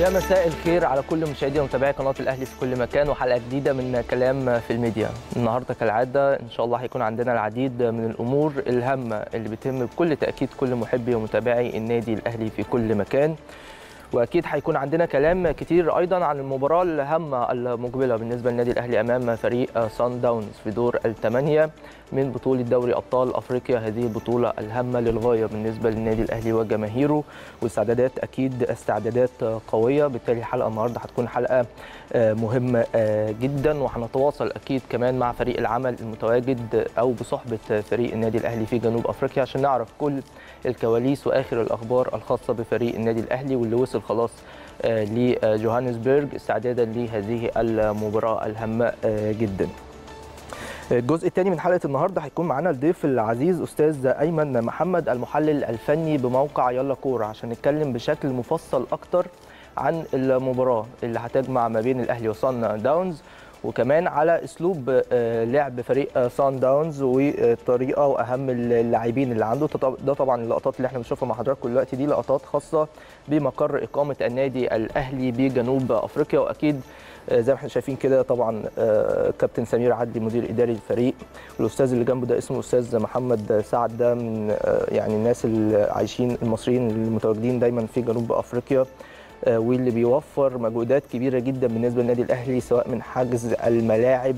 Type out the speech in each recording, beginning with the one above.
يا مساء الخير على كل مشاهدي ومتابعي قناة الأهلي في كل مكان، وحلقة جديدة من كلام في الميديا. النهارده كالعادة إن شاء الله هيكون عندنا العديد من الأمور الهامة اللي بتهم بكل تأكيد كل محبي ومتابعي النادي الأهلي في كل مكان، واكيد هيكون عندنا كلام كتير ايضا عن المباراه الهامه المقبله بالنسبه للنادي الاهلي امام فريق سان داونز في دور الثمانيه من بطوله دوري ابطال افريقيا. هذه البطوله الهامه للغايه بالنسبه للنادي الاهلي وجماهيره، واستعدادات اكيد استعدادات قويه. بالتالي حلقه النهارده هتكون حلقه مهمه جدا، وهنتواصل اكيد كمان مع فريق العمل المتواجد او بصحبه فريق النادي الاهلي في جنوب افريقيا عشان نعرف كل الكواليس واخر الاخبار الخاصه بفريق النادي الاهلي واللي وصل خلاص لجوهانسبرج استعدادا لهذه المباراه الهامه جدا. الجزء الثاني من حلقه النهارده هيكون معانا الضيف العزيز استاذ ايمن محمد المحلل الفني بموقع يلا كوره عشان نتكلم بشكل مفصل اكتر عن المباراه اللي هتجمع ما بين الاهلي وصن داونز، وكمان على اسلوب لعب فريق سان داونز والطريقه واهم اللاعبين اللي عنده. ده طبعا اللقطات اللي احنا بنشوفها مع حضراتكم دلوقتي دي لقطات خاصه بمقر اقامه النادي الاهلي بجنوب افريقيا، واكيد زي ما احنا شايفين كده طبعا كابتن سمير عدلي مدير اداري الفريق، والاستاذ اللي جنبه ده اسمه الاستاذ محمد سعد، ده من يعني الناس اللي عايشين المصريين المتواجدين دايما في جنوب افريقيا، واللي بيوفر مجهودات كبيره جدا بالنسبه للنادي الاهلي سواء من حجز الملاعب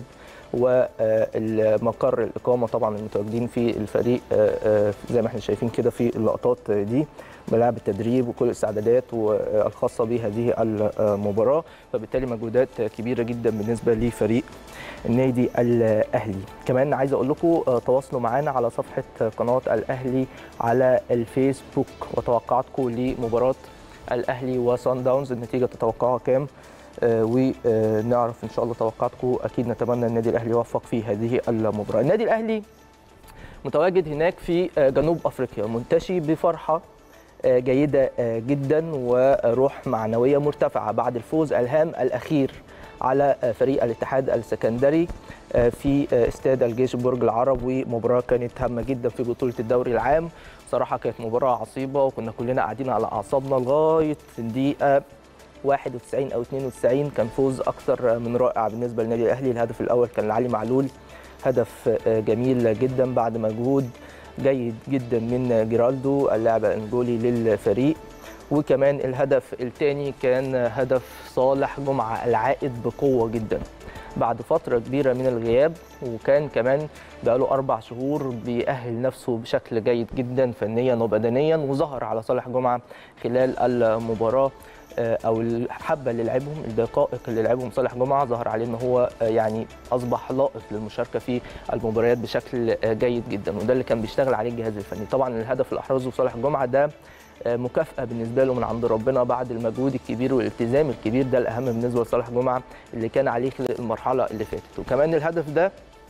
والمقر الاقامه طبعا المتواجدين في الفريق زي ما احنا شايفين كده في اللقطات دي، ملاعب التدريب وكل الاستعدادات الخاصه بهذه المباراه. فبالتالي مجهودات كبيره جدا بالنسبه لفريق النادي الاهلي. كمان عايز اقول لكم تواصلوا معانا على صفحه قناه الاهلي على الفيسبوك وتوقعاتكم لمباراه الاهلي وصن داونز، النتيجه تتوقعها كام؟ ونعرف ان شاء الله توقعاتكم. اكيد نتمنى النادي الاهلي يوفق في هذه المباراه. النادي الاهلي متواجد هناك في جنوب افريقيا منتشي بفرحه جيده جدا وروح معنويه مرتفعه بعد الفوز الهام الاخير على فريق الاتحاد السكندري في استاد الجيش برج العرب، ومباراه كانت هامه جدا في بطوله الدوري العام. صراحه كانت مباراه عصيبه وكنا كلنا قاعدين على اعصابنا لغايه الدقيقه 91 او 92. كان فوز اكثر من رائع بالنسبه للنادي الاهلي. الهدف الاول كان لعلي معلول، هدف جميل جدا بعد مجهود جيد جدا من جيرالدو اللاعب الانجولي للفريق، وكمان الهدف الثاني كان هدف صالح جمعه العائد بقوه جدا بعد فتره كبيره من الغياب، وكان كمان بقاله 4 شهور بيأهل نفسه بشكل جيد جدا فنيا وبدنيا، وظهر على صالح جمعه خلال المباراه او الحبه اللي لعبهم الدقائق اللي لعبهم صالح جمعه، ظهر عليه ان هو يعني اصبح لائق للمشاركه في المباريات بشكل جيد جدا، وده اللي كان بيشتغل عليه الجهاز الفني. طبعا الهدف اللي احرزه صالح جمعه ده مكافاه بالنسبه له من عند ربنا بعد المجهود الكبير والالتزام الكبير، ده الاهم بالنسبه لصالح جمعه اللي كان عليه المرحله اللي فاتت. وكمان الهدف ده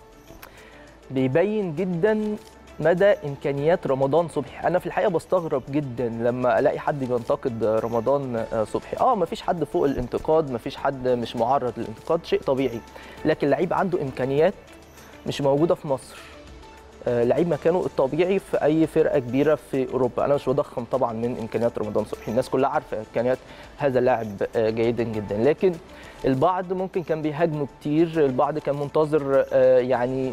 بيبين جدا مدى امكانيات رمضان صبحي. انا في الحقيقه بستغرب جدا لما الاقي حد بينتقد رمضان صبحي. مفيش حد فوق الانتقاد، مفيش حد مش معرض للانتقاد، شيء طبيعي، لكن لعيب عنده امكانيات مش موجوده في مصر، لعيب مكانه الطبيعي في اي فرقه كبيره في اوروبا. انا مش بضخم طبعا من امكانيات رمضان صبحي، الناس كلها عارفه امكانيات هذا اللاعب جيدا جدا، لكن البعض ممكن كان بيهاجمه كتير، البعض كان منتظر يعني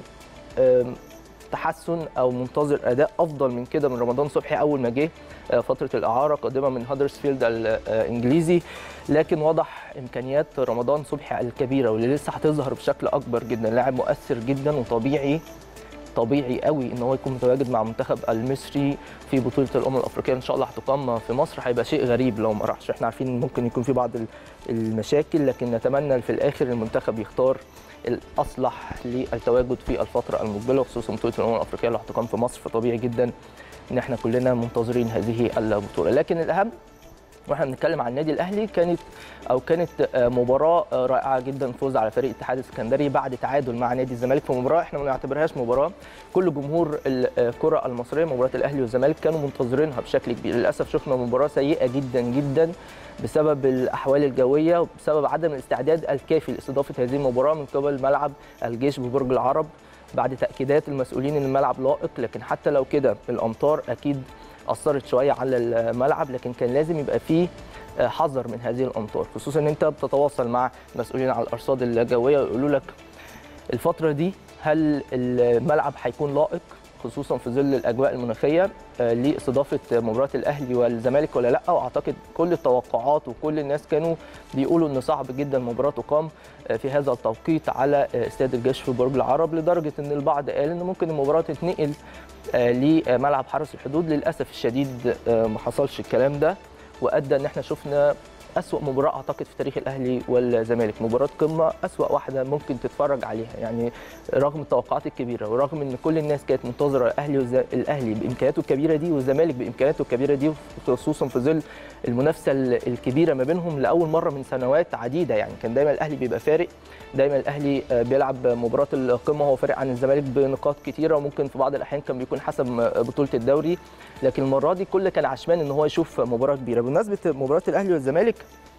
تحسن او منتظر اداء افضل من كده من رمضان صبحي اول ما جه فتره الاعاره قادمه من هدرسفيلد الانجليزي، لكن وضح امكانيات رمضان صبحي الكبيره واللي لسه هتظهر بشكل اكبر جدا. لاعب مؤثر جدا وطبيعي قوي ان هو يكون متواجد مع المنتخب المصري في بطوله الافريقيه ان شاء الله هتقام في مصر. هيبقى شيء غريب لو ما راحش، احنا عارفين ممكن يكون في بعض المشاكل، لكن نتمنى في الاخر المنتخب يختار الاصلح للتواجد في الفتره المقبله، خصوصا بطوله الافريقيه اللي هتقام في مصر. فطبيعي جدا ان احنا كلنا منتظرين هذه البطوله. لكن الاهم واحنا بنتكلم عن النادي الاهلي كانت مباراه رائعه جدا، فوز على فريق الاتحاد السكندري بعد تعادل مع نادي الزمالك في مباراه احنا ما نعتبرهاش مباراه. كل جمهور الكره المصريه مباراه الاهلي والزمالك كانوا منتظرينها بشكل كبير. للاسف شفنا مباراه سيئه جدا جدا بسبب الاحوال الجويه وبسبب عدم الاستعداد الكافي لاستضافه هذه المباراه من قبل ملعب الجيش ببرج العرب بعد تاكيدات المسؤولين ان الملعب لائق. لكن حتى لو كده الامطار اكيد اثرت شويه على الملعب، لكن كان لازم يبقى فيه حذر من هذه الامطار، خصوصا ان انت بتتواصل مع مسؤولين على الارصاد الجويه ويقولوا لك الفتره دي هل الملعب هيكون لائق خصوصا في ظل الاجواء المناخيه لاستضافه مباراه الاهلي والزمالك ولا لا. واعتقد كل التوقعات وكل الناس كانوا بيقولوا ان صعب جدا مباراه تقام في هذا التوقيت على استاد الجيش في برج العرب، لدرجه ان البعض قال ان ممكن المباراه تتنقل لملعب حرس الحدود. للاسف الشديد ما حصلش الكلام ده، وادى ان احنا شفنا أسوأ مباراة أعتقد في تاريخ الأهلي والزمالك، مباراة قمة أسوأ واحدة ممكن تتفرج عليها. يعني رغم التوقعات الكبيرة ورغم إن كل الناس كانت منتظرة الأهلي بإمكانياته الكبيرة دي والزمالك بإمكانياته الكبيرة دي، خصوصا في ظل المنافسة الكبيرة ما بينهم لأول مرة من سنوات عديدة. يعني كان دايما الأهلي بيبقى فارق، دايما الأهلي بيلعب مباراة القمة هو فارق عن الزمالك بنقاط كتيرة، وممكن في بعض الأحيان كان بيكون حسب بطولة الدوري، لكن المرة دي كل كان عشمان إن هو يشوف مباراة كبيرة. بمناسبة مباراة الأهلي والزمالك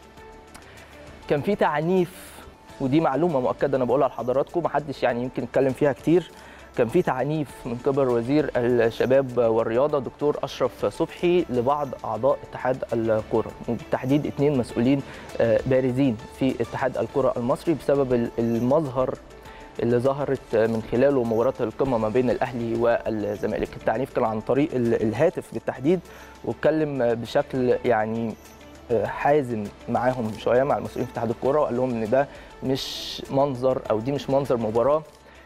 كان في تعنيف، ودي معلومه مؤكده انا بقولها لحضراتكم، محدش يعني يمكن يتكلم فيها كتير. كان في تعنيف من قبل وزير الشباب والرياضه دكتور اشرف صبحي لبعض اعضاء اتحاد الكره، وبالتحديد 2 مسؤولين بارزين في اتحاد الكره المصري بسبب المظهر اللي ظهرت من خلاله مباراه القمه ما بين الاهلي والزمالك. التعنيف كان عن طريق الهاتف بالتحديد، واتكلم بشكل يعني حازم معاهم شويه مع المسؤولين في اتحاد الكوره، وقال لهم ان ده مش منظر او دي مش منظر مباراه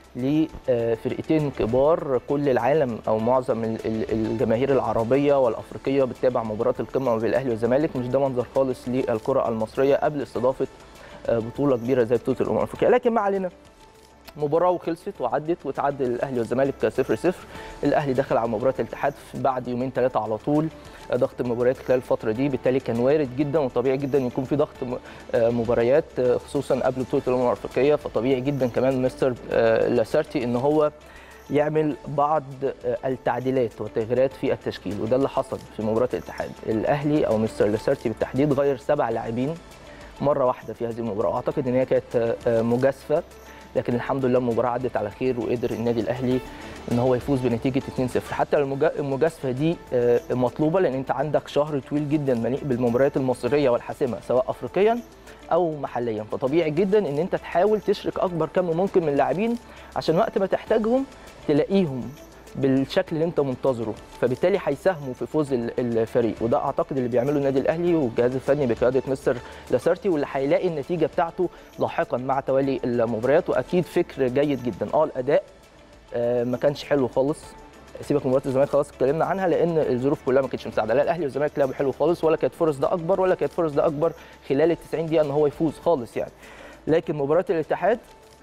لفرقتين كبار. كل العالم او معظم الجماهير العربيه والافريقيه بتتابع مباراه القمه ما بين الاهلي والزمالك، مش ده منظر خالص للكره المصريه قبل استضافه بطوله كبيره زي بطوله الامم الافريقيه. لكن ما علينا، مباراه وخلصت وعدت وتعادل الاهلي والزمالك 0-0. الاهلي دخل على مباراه الاتحاد بعد يومين 3 على طول، ضغط المباريات خلال الفتره دي، بالتالي كان وارد جدا وطبيعي جدا يكون في ضغط مباريات خصوصا قبل بطوله الامم الافريقيه، فطبيعي جدا كمان مستر لاسارتي ان هو يعمل بعض التعديلات والتغييرات في التشكيل، وده اللي حصل في مباراه الاتحاد. الاهلي او مستر لاسارتي بالتحديد غير 7 لاعبين مره واحده في هذه المباراه، واعتقد ان هي كانت مجازفه، لكن الحمد لله المباراه عدت على خير وقدر النادي الاهلي ان هو يفوز بنتيجه 2-0. حتى المجازفه دي مطلوبه، لان انت عندك شهر طويل جدا مليء بالمباريات المصيريه والحاسمه سواء افريقيا او محليا، فطبيعي جدا ان انت تحاول تشرك اكبر كم ممكن من اللاعبين عشان وقت ما تحتاجهم تلاقيهم بالشكل اللي انت منتظره، فبالتالي هيساهموا في فوز الفريق. وده اعتقد اللي بيعمله النادي الاهلي والجهاز الفني بقياده مستر لاسارتي، واللي هيلاقي النتيجه بتاعته لاحقا مع توالي المباريات. واكيد فكر جيد جدا. الاداء ما كانش حلو خالص، سيبك من مباراه الزمالك خلاص اتكلمنا عنها، لان الظروف كلها ما كانتش مساعده، لا الاهلي والزمالك لعبوا حلو خالص، ولا كانت فرص ده اكبر ولا كانت فرص ده اكبر خلال ال 90 دقيقه ان هو يفوز خالص يعني. لكن مباراه الاتحاد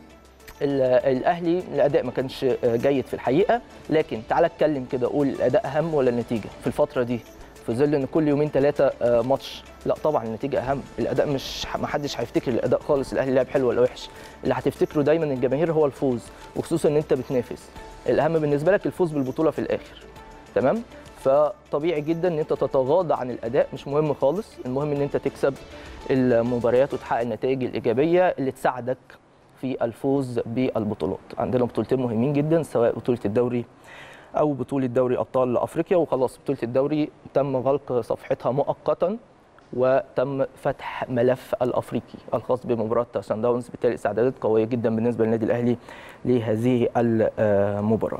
الاهلي الاداء ما كانش جيد في الحقيقه، لكن تعالى اتكلم كده قول الاداء اهم ولا النتيجه في الفتره دي في ظل ان كل يومين 3 ماتش؟ لا طبعا النتيجه اهم. الاداء مش ما حدش هيفتكر الاداء خالص الاهلي لعب حلو ولا وحش، اللي هتفتكره دايما الجماهير هو الفوز، وخصوصا ان انت بتنافس. الاهم بالنسبه لك الفوز بالبطوله في الاخر، تمام؟ فطبيعي جدا ان انت تتغاضى عن الاداء، مش مهم خالص، المهم ان انت تكسب المباريات وتحقق النتائج الايجابيه اللي تساعدك في الفوز بالبطولات. عندنا بطولتين مهمين جدا، سواء بطوله الدوري او بطوله دوري ابطال افريقيا، وخلاص بطوله الدوري تم غلق صفحتها مؤقتا وتم فتح ملف الافريقي الخاص بمباراه سان داونز، بالتالي استعدادات قويه جدا بالنسبه للنادي الاهلي لهذه المباراه.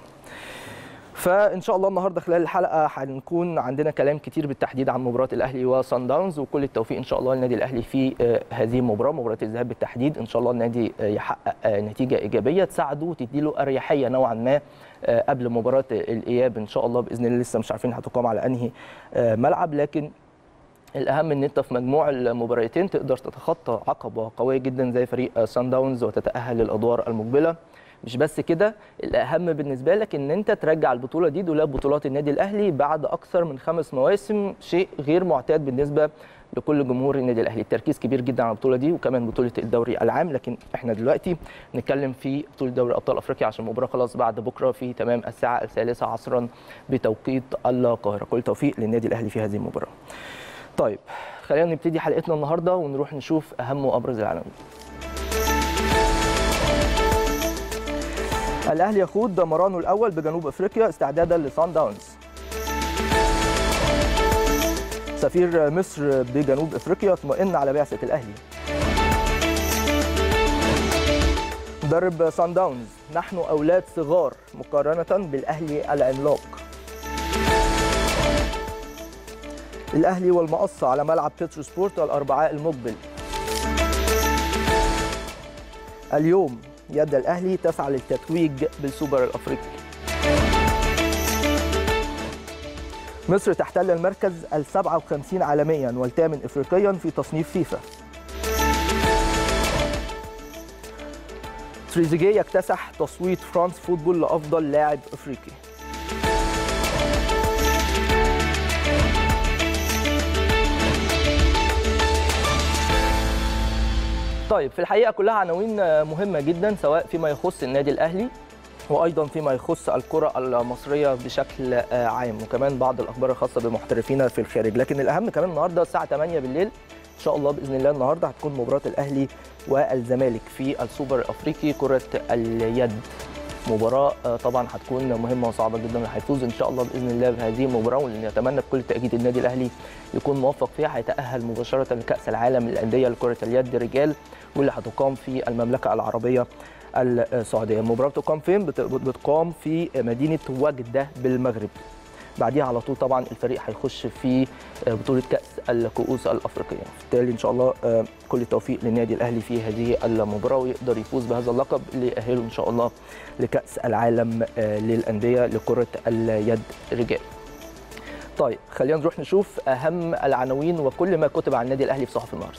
فان شاء الله النهارده خلال الحلقه هنكون عندنا كلام كتير بالتحديد عن مباراه الاهلي وصن داونز، وكل التوفيق ان شاء الله للنادي الاهلي في هذه المباراه، مباراه الذهاب بالتحديد. ان شاء الله النادي يحقق نتيجه ايجابيه تساعده وتديله اريحيه نوعا ما قبل مباراه الاياب ان شاء الله باذن الله. لسه مش عارفين هتقام على انهي ملعب، لكن الاهم ان انت في مجموع المباراتين تقدر تتخطى عقبه قويه جدا زي فريق سان داونز وتتاهل للادوار المقبله. مش بس كده، الاهم بالنسبه لك ان انت ترجع البطوله دي دولاب بطولات النادي الاهلي بعد اكثر من 5 مواسم، شيء غير معتاد بالنسبه لكل جمهور النادي الاهلي. التركيز كبير جدا على البطوله دي وكمان بطوله الدوري العام، لكن احنا دلوقتي نتكلم في بطوله دوري ابطال افريقيا عشان المباراه خلاص بعد بكره في تمام الساعه 3 عصرا بتوقيت القاهره. كل توفيق للنادي الاهلي في هذه المباراه. طيب خلينا نبتدي حلقتنا النهارده ونروح نشوف اهم وابرز العناوين. الاهلي يخوض مرانه الاول بجنوب افريقيا استعدادا لصن داونز. سفير مصر بجنوب افريقيا اطمئن على بعثه الاهلي. مدرب سان داونز: نحن اولاد صغار مقارنه بالاهلي العملاق. الاهلي والمقصه على ملعب بيترو سبورت الاربعاء المقبل. اليوم: يد الاهلي تسعى للتتويج بالسوبر الافريقي. مصر تحتل المركز ال57 عالميا والثامن افريقيا في تصنيف فيفا. تريزيجيه يكتسح تصويت فرانس فوتبول لافضل لاعب افريقي. طيب، في الحقيقه كلها عناوين مهمه جدا، سواء فيما يخص النادي الاهلي وايضا فيما يخص الكره المصريه بشكل عام، وكمان بعض الاخبار الخاصه بمحترفين في الخارج. لكن الاهم كمان النهارده الساعه 8 بالليل ان شاء الله باذن الله، النهارده هتكون مباراه الاهلي والزمالك في السوبر الافريقي كره اليد. مباراه طبعا هتكون مهمه وصعبه جدا، اللي هيفوز ان شاء الله باذن الله بهذه المباراه، واللي نتمنى بكل تاكيد النادي الاهلي يكون موفق فيها، هيتاهل مباشره لكاس العالم للانديه لكره اليد رجال، واللي هتقام في المملكه العربيه السعوديه. المباراه بتقام فين؟ بتقام في مدينه وجده بالمغرب. بعديها على طول طبعا الفريق هيخش في بطوله كاس الكؤوس الافريقيه. بالتالي ان شاء الله كل التوفيق للنادي الاهلي في هذه المباراه، ويقدر يفوز بهذا اللقب اللي يأهله ان شاء الله لكاس العالم للانديه لكره اليد رجال. طيب، خلينا نروح نشوف اهم العناوين وكل ما كتب عن النادي الاهلي في صحف النهارده.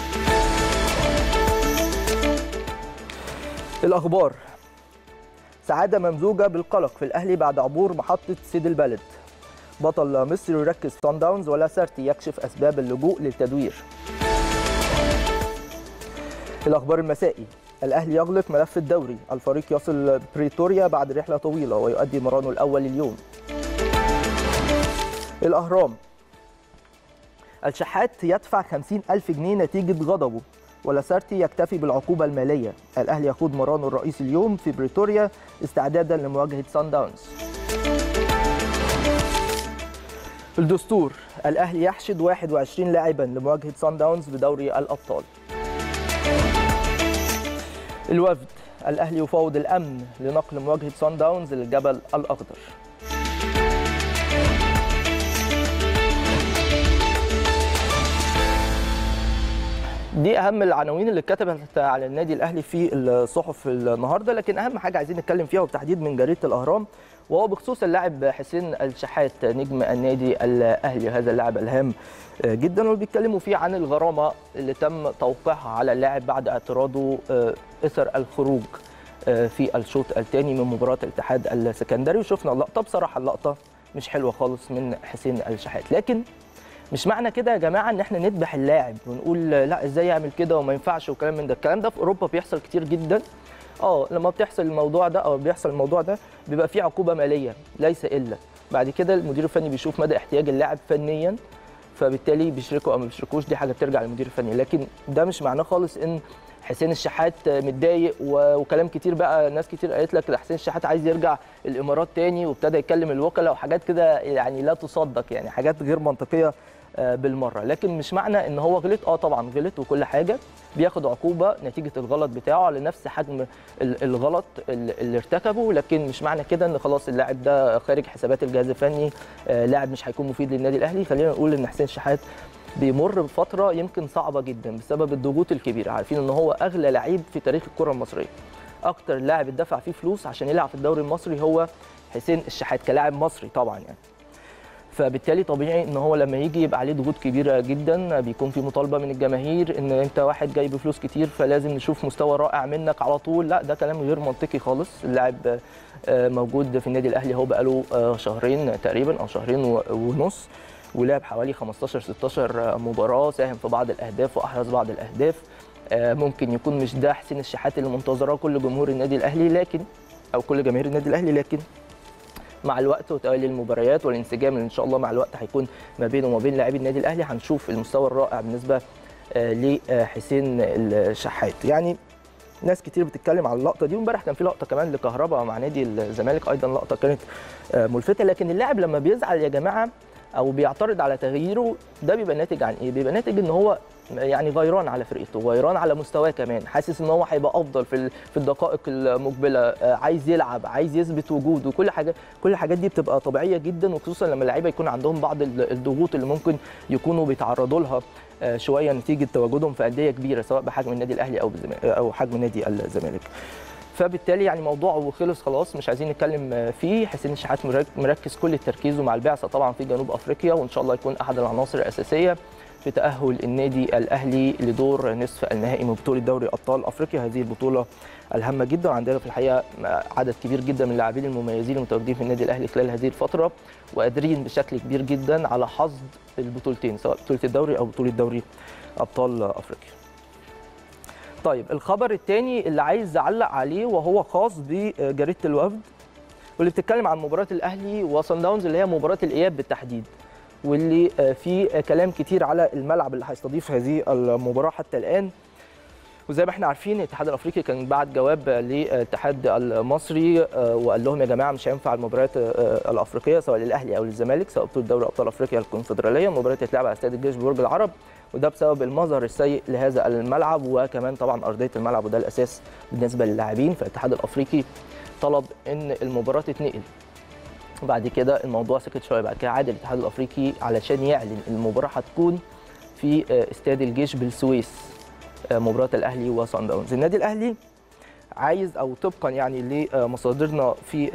الاخبار: سعاده ممزوجه بالقلق في الاهلي بعد عبور محطه سيد البلد. بطل مصر يركز سان داونز ولا سارتي يكشف اسباب اللجوء للتدوير. الاخبار المسائي: الاهلي يغلق ملف الدوري، الفريق يصل بريتوريا بعد رحله طويله ويؤدي مرانه الاول اليوم. الاهرام: الشحات يدفع 50,000 جنيه نتيجه غضبه، ولاسارتي يكتفي بالعقوبة المالية. الأهلي يخوض مرانه الرئيسي اليوم في بريتوريا استعدادا لمواجهة سان داونز. الدستور: الأهلي يحشد 21 لاعبا لمواجهة سان داونز بدوري الأبطال. الوفد: الأهلي يفاوض الأمن لنقل مواجهة سان داونز للجبل الأخضر. دي اهم العناوين اللي اتكتبت على النادي الاهلي في الصحف النهارده، لكن اهم حاجه عايزين نتكلم فيها وبالتحديد من جريده الاهرام، وهو بخصوص اللاعب حسين الشحات نجم النادي الاهلي. هذا اللاعب الهام جدا، وبيتكلموا فيه عن الغرامه اللي تم توقيعها على اللاعب بعد اعتراضه اثر الخروج في الشوط الثاني من مباراه الاتحاد السكندري. وشفنا اللقطه، بصراحه اللقطه مش حلوه خالص من حسين الشحات، لكن مش معنى كده يا جماعه ان احنا نذبح اللاعب ونقول لا ازاي يعمل كده وما ينفعش وكلام من ده. الكلام ده في اوروبا بيحصل كتير جدا. لما بتحصل الموضوع ده او بيحصل الموضوع ده بيبقى فيه عقوبه ماليه ليس الا، بعد كده المدير الفني بيشوف مدى احتياج اللاعب فنيا، فبالتالي بيشركوا او ما بيشركوش، دي حاجه بترجع للمدير الفني. لكن ده مش معناه خالص ان حسين الشحات متضايق وكلام كتير بقى، ناس كتير قالت لك حسين الشحات عايز يرجع الامارات تاني، وابتدى يتكلم الوكلاء وحاجات كده يعني لا تصدق، يعني حاجات غير منطقيه بالمره. لكن مش معنى ان هو غلط، طبعا غلط وكل حاجه، بياخد عقوبه نتيجه الغلط بتاعه على نفس حجم الغلط اللي ارتكبه، لكن مش معنى كده ان خلاص اللاعب ده خارج حسابات الجهاز الفني، لاعب مش هيكون مفيد للنادي الاهلي. خلينا نقول ان حسين الشحات بيمر بفتره يمكن صعبه جدا بسبب الضغوط الكبيره. عارفين ان هو اغلى لعيب في تاريخ الكره المصريه، اكتر لاعب اتدفع فيه فلوس عشان يلعب في الدوري المصري هو حسين الشحات كلاعب مصري طبعا يعني. فبالتالي طبيعي ان هو لما يجي يبقى عليه ضغوط كبيره جدا، بيكون في مطالبه من الجماهير ان انت واحد جاي بفلوس كتير فلازم نشوف مستوى رائع منك على طول. لا، ده كلام غير منطقي خالص. اللاعب موجود في النادي الاهلي هو بقاله شهرين تقريبا او شهرين ونص، ولعب حوالي 15-16 مباراه، ساهم في بعض الاهداف واحرز بعض الاهداف. ممكن يكون مش ده حسين الشحات اللي منتظراه كل جمهور النادي الاهلي، لكن او كل جماهير النادي الاهلي، لكن مع الوقت وتوالي المباريات والانسجام اللي ان شاء الله مع الوقت هيكون ما بينه وما بين لاعبي النادي الاهلي، هنشوف المستوى الرائع بالنسبه لحسين الشحات. يعني ناس كتير بتتكلم على اللقطه دي، وامبارح كان في لقطه كمان لكهربا مع نادي الزمالك ايضا، لقطه كانت ملفته. لكن اللاعب لما بيزعل يا جماعه او بيعترض على تغييره، ده بيبقى ناتج عن ايه؟ بيبقى ناتج ان هو يعني غيران على فرقته، غيران على مستواه كمان، حاسس ان هو هيبقى افضل في الدقائق المقبله، عايز يلعب، عايز يثبت وجوده، وكل حاجه، كل الحاجات دي بتبقى طبيعيه جدا، وخصوصا لما اللعيبه يكون عندهم بعض الضغوط اللي ممكن يكونوا بيتعرضوا لها شويه نتيجه تواجدهم في انديه كبيره سواء بحجم النادي الاهلي او حجم نادي الزمالك. فبالتالي يعني موضوعه خلص خلاص، مش عايزين نتكلم فيه. حسين الشحات مركز كل تركيزه مع البعثه طبعا في جنوب افريقيا، وان شاء الله يكون احد العناصر الاساسيه في تاهل النادي الاهلي لدور نصف النهائي من بطوله دوري ابطال افريقيا. هذه البطوله الهامه جدا، وعندنا في الحقيقه عدد كبير جدا من اللاعبين المميزين المتواجدين في النادي الاهلي خلال هذه الفتره، وقادرين بشكل كبير جدا على حصد البطولتين، سواء بطوله الدوري او بطوله دوري ابطال افريقيا. طيب الخبر الثاني اللي عايز اعلق عليه وهو خاص بجريده الوفد، واللي بتتكلم عن مباراه الاهلي وصن داونز اللي هي مباراه الاياب بالتحديد، واللي في كلام كتير على الملعب اللي هيستضيف هذه المباراه حتى الان. وزي ما احنا عارفين الاتحاد الافريقي كان بعت جواب للاتحاد المصري وقال لهم يا جماعه مش هينفع المباريات الافريقيه سواء للاهلي او للزمالك، سواء بطوله دوري ابطال افريقيا الكونفدراليه، المباريات هتتلعب على استاد الجيش ببرج العرب، وده بسبب المظهر السيء لهذا الملعب، وكمان طبعا ارضيه الملعب، وده الاساس بالنسبه للاعبين. فالاتحاد الافريقي طلب ان المباراه تتنقل. بعد كده الموضوع سكت شويه، بعد كده عاد الاتحاد الافريقي علشان يعلن المباراه هتكون في استاد الجيش بالسويس، مباراه الاهلي وصن داونز. النادي الاهلي عايز، او طبقا يعني لمصادرنا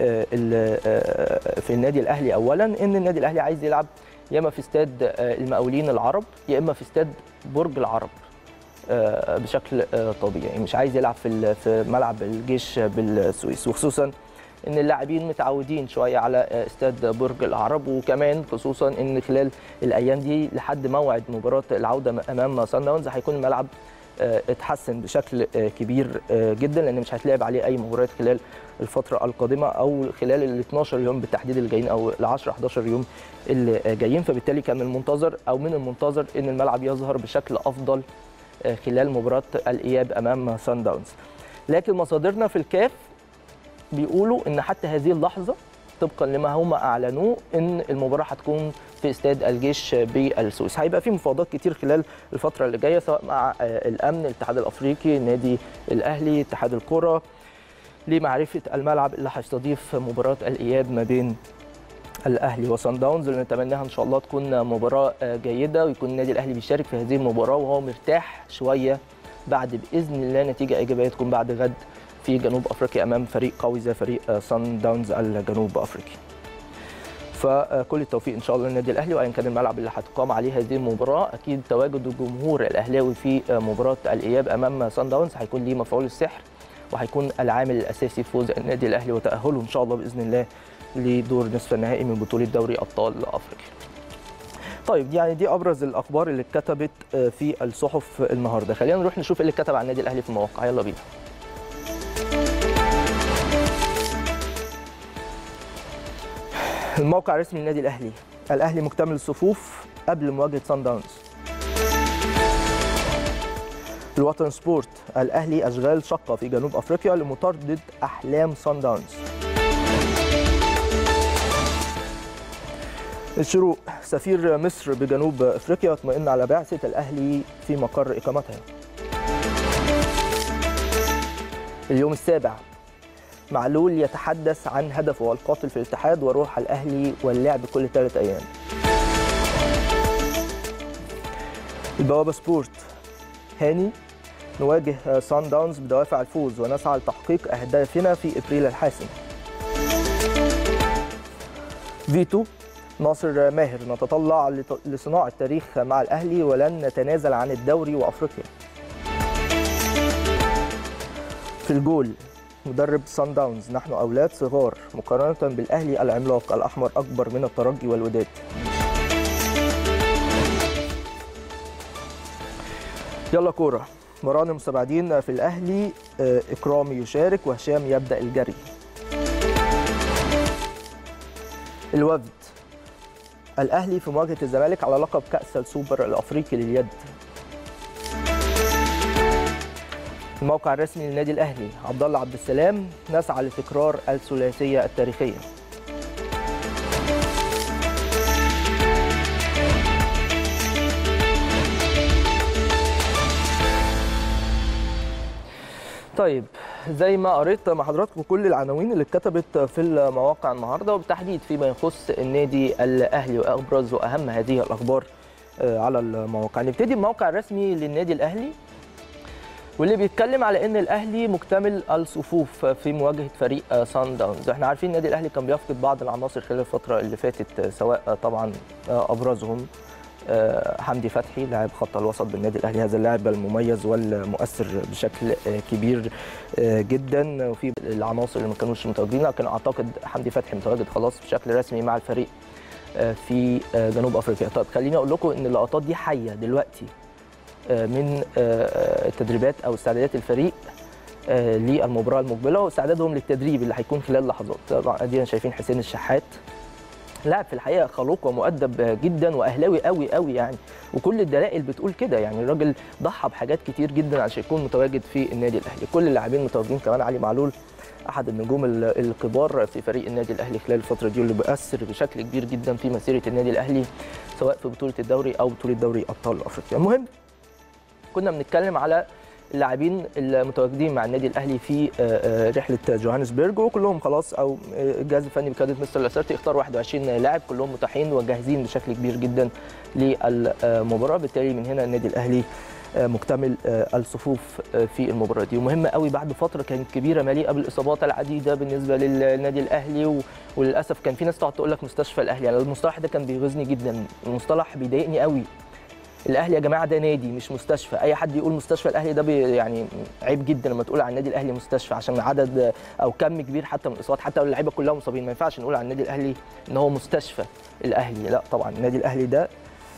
في النادي الاهلي اولا، ان النادي الاهلي عايز يلعب يا اما في استاد المقاولين العرب يا اما في استاد برج العرب بشكل طبيعي، مش عايز يلعب في ملعب الجيش بالسويس، وخصوصا ان اللاعبين متعودين شويه على استاد برج العرب، وكمان خصوصا ان خلال الايام دي لحد موعد مباراه العوده امام صن داونز هيكون الملعب اتحسن بشكل كبير جدا، لان مش هتلعب عليه اي مباريات خلال الفتره القادمه او خلال ال 12 يوم بالتحديد اللي جايين، او ال 10 11 يوم اللي جايين. فبالتالي كان من المنتظر ان الملعب يظهر بشكل افضل خلال مباراه الاياب امام صن داونز. لكن مصادرنا في الكاف بيقولوا ان حتى هذه اللحظه طبقا لما هم اعلنوه ان المباراه هتكون في استاد الجيش بالسويس. هيبقى في مفاوضات كتير خلال الفتره اللي جايه سواء مع الامن، الاتحاد الافريقي، النادي الاهلي، اتحاد الكره، لمعرفه الملعب اللي هيستضيف مباراه الاياب ما بين الاهلي وصن داونز، اللي نتمناها ان شاء الله تكون مباراه جيده، ويكون النادي الاهلي بيشارك في هذه المباراه وهو مرتاح شويه بعد باذن الله نتيجه ايجابيه تكون بعد غد في جنوب افريقيا امام فريق قوي زي فريق صن داونز الجنوب افريقي. فكل التوفيق ان شاء الله للنادي الاهلي، وايا كان الملعب اللي هتقام عليه هذه المباراه. اكيد تواجد الجمهور الاهلاوي في مباراه الاياب امام صن داونز هيكون ليه مفعول السحر، وهيكون العامل الاساسي في فوز النادي الاهلي وتاهله ان شاء الله باذن الله لدور نصف النهائي من بطوله دوري ابطال افريقيا. طيب يعني دي ابرز الاخبار اللي اتكتبت في الصحف النهارده. خلينا نروح نشوف اللي اتكتب عن النادي الاهلي في المواقع، يلا بينا. الموقع الرسمي للنادي الاهلي: الاهلي مكتمل الصفوف قبل مواجهه صن داونز. الوطن سبورت: الاهلي اشغال شقه في جنوب افريقيا لمطارده احلام صن داونز. الشروق: سفير مصر بجنوب افريقيا يطمئن على بعثه الاهلي في مقر اقامتها. اليوم السابع: معلول يتحدث عن هدفه القاتل في الاتحاد وروح الاهلي واللعب كل 3 ايام. البوابه سبورت: هاني: نواجه صن داونز بدوافع الفوز ونسعى لتحقيق اهدافنا في ابريل الحاسم. فيتو: ناصر ماهر: نتطلع لصناعه التاريخ مع الاهلي ولن نتنازل عن الدوري وافريقيا. في الجول: مدرب صن داونز: نحن أولاد صغار مقارنة بالأهلي العملاق الأحمر أكبر من الترجي والوداد. يلا كورة: مران المستبعدين في الأهلي، إكرامي يشارك وهشام يبدأ الجري. الوفد: الأهلي في مواجهة الزمالك على لقب كأس السوبر الأفريقي لليد. الموقع الرسمي للنادي الاهلي: عبد الله عبد السلام: نسعى لتكرار الثلاثيه التاريخيه. طيب زي ما قريت مع حضراتكم كل العناوين اللي اتكتبت في المواقع النهارده، وبالتحديد فيما يخص النادي الاهلي وابرز واهم هذه الاخبار على المواقع. نبتدي بالموقع الرسمي للنادي الاهلي واللي بيتكلم على ان الاهلي مكتمل الصفوف في مواجهه فريق سان داونز. احنا عارفين النادي الاهلي كان بيفقد بعض العناصر خلال الفتره اللي فاتت، سواء طبعا ابرزهم حمدي فتحي لاعب خط الوسط بالنادي الاهلي، هذا اللاعب المميز والمؤثر بشكل كبير جدا، وفي العناصر اللي ما كانوش متواجدين، لكن اعتقد حمدي فتحي متواجد خلاص بشكل رسمي مع الفريق في جنوب افريقيا. طب خليني اقول لكم ان اللقطات دي حيه دلوقتي من التدريبات او استعدادات الفريق للمباراه المقبله واستعدادهم للتدريب اللي هيكون خلال لحظات. طبعا ادينا شايفين حسين الشحات، لاعب في الحقيقه خلوق ومؤدب جدا واهلاوي قوي قوي يعني، وكل الدلائل بتقول كده. يعني الراجل ضحى بحاجات كتير جدا عشان يكون متواجد في النادي الاهلي. كل اللاعبين متواجدين، كمان علي معلول احد النجوم الكبار في فريق النادي الاهلي خلال الفتره دي، واللي بيأثر بشكل كبير جدا في مسيره النادي الاهلي سواء في بطوله الدوري او بطوله دوري ابطال افريقيا. المهم كنا بنتكلم على اللاعبين المتواجدين مع النادي الاهلي في رحله جوهانسبرج، وكلهم خلاص، او الجهاز الفني بقياده مستر لاسارتي اختار 21 لاعب كلهم متاحين وجاهزين بشكل كبير جدا للمباراه. بالتالي من هنا النادي الاهلي مكتمل الصفوف في المباراه دي، ومهمه قوي بعد فتره كانت كبيره مليئه بالاصابات العديده بالنسبه للنادي الاهلي، وللاسف كان في ناس تقعد تقول لك مستشفى الاهلي. يعني المصطلح ده كان بيغيظني جدا، المصطلح بيضايقني قوي. الاهلي يا جماعه ده نادي مش مستشفى. اي حد يقول مستشفى الاهلي ده يعني عيب جدا لما تقول على النادي الاهلي مستشفى، عشان عدد او كم كبير حتى من الاصابات، حتى لو اللعيبه كلها مصابين ما ينفعش نقول على النادي الاهلي ان هو مستشفى الاهلي. لا طبعا النادي الاهلي ده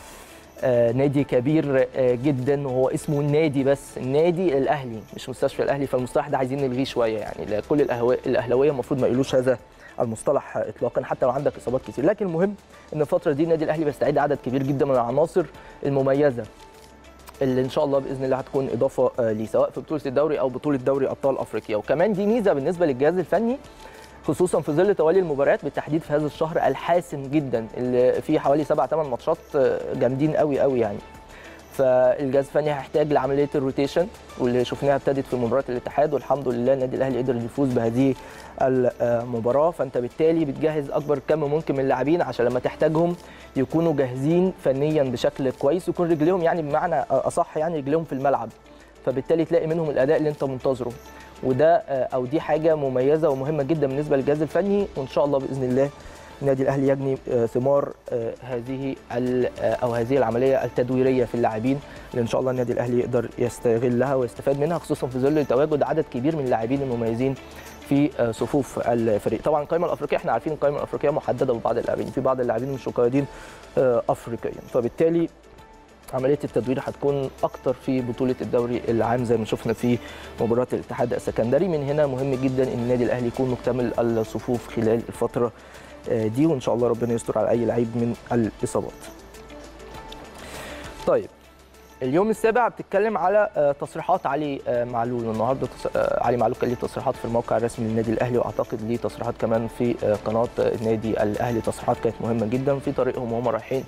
نادي كبير جدا، وهو اسمه النادي بس، النادي الاهلي مش مستشفى الاهلي. فالمصطلح ده عايزين نلغيه شويه، يعني كل الاهلاويه المفروض ما يقولوش هذا المصطلح اطلاقا حتى لو عندك اصابات كتير. لكن المهم ان الفتره دي النادي الاهلي بيستعيد عدد كبير جدا من العناصر المميزه اللي ان شاء الله باذن الله هتكون اضافه ليه سواء في بطوله الدوري او بطوله دوري ابطال افريقيا. وكمان دي ميزه بالنسبه للجهاز الفني خصوصا في ظل توالي المباريات بالتحديد في هذا الشهر الحاسم جدا اللي فيه حوالي 7-8 ماتشات جامدين قوي قوي يعني. فالجهاز الفني هيحتاج لعمليه الروتيشن واللي شفناها ابتدت في مباراه الاتحاد، والحمد لله النادي الاهلي قدر يفوز بهذه المباراه. فانت بالتالي بتجهز اكبر كم ممكن من اللاعبين عشان لما تحتاجهم يكونوا جاهزين فنيا بشكل كويس، ويكون رجليهم يعني بمعنى اصح يعني رجليهم في الملعب، فبالتالي تلاقي منهم الاداء اللي انت منتظره. وده او دي حاجه مميزه ومهمه جدا بالنسبه للجهاز الفني، وان شاء الله باذن الله النادي الاهلي يجني ثمار هذه العمليه التدويريه في اللاعبين اللي ان شاء الله النادي الاهلي يقدر يستغلها ويستفاد منها، خصوصا في ظل تواجد عدد كبير من اللاعبين المميزين في صفوف الفريق. طبعا القائمه الافريقيه احنا عارفين القائمه الافريقيه محدده ببعض اللاعبين، في بعض اللاعبين مش مقيدين افريقيا، فبالتالي عمليه التدوير هتكون اكتر في بطوله الدوري العام زي ما شفنا في مباراه الاتحاد السكندري. من هنا مهم جدا ان النادي الاهلي يكون مكتمل الصفوف خلال الفتره دي، وان شاء الله ربنا يستر على اي لعيب من الاصابات. طيب اليوم السابع بتتكلم على تصريحات علي معلول، والنهارده علي معلول كان ليه تصريحات في الموقع الرسمي للنادي الاهلي، واعتقد ليه تصريحات كمان في قناه النادي الاهلي، تصريحات كانت مهمه جدا في طريقهم وهم رايحين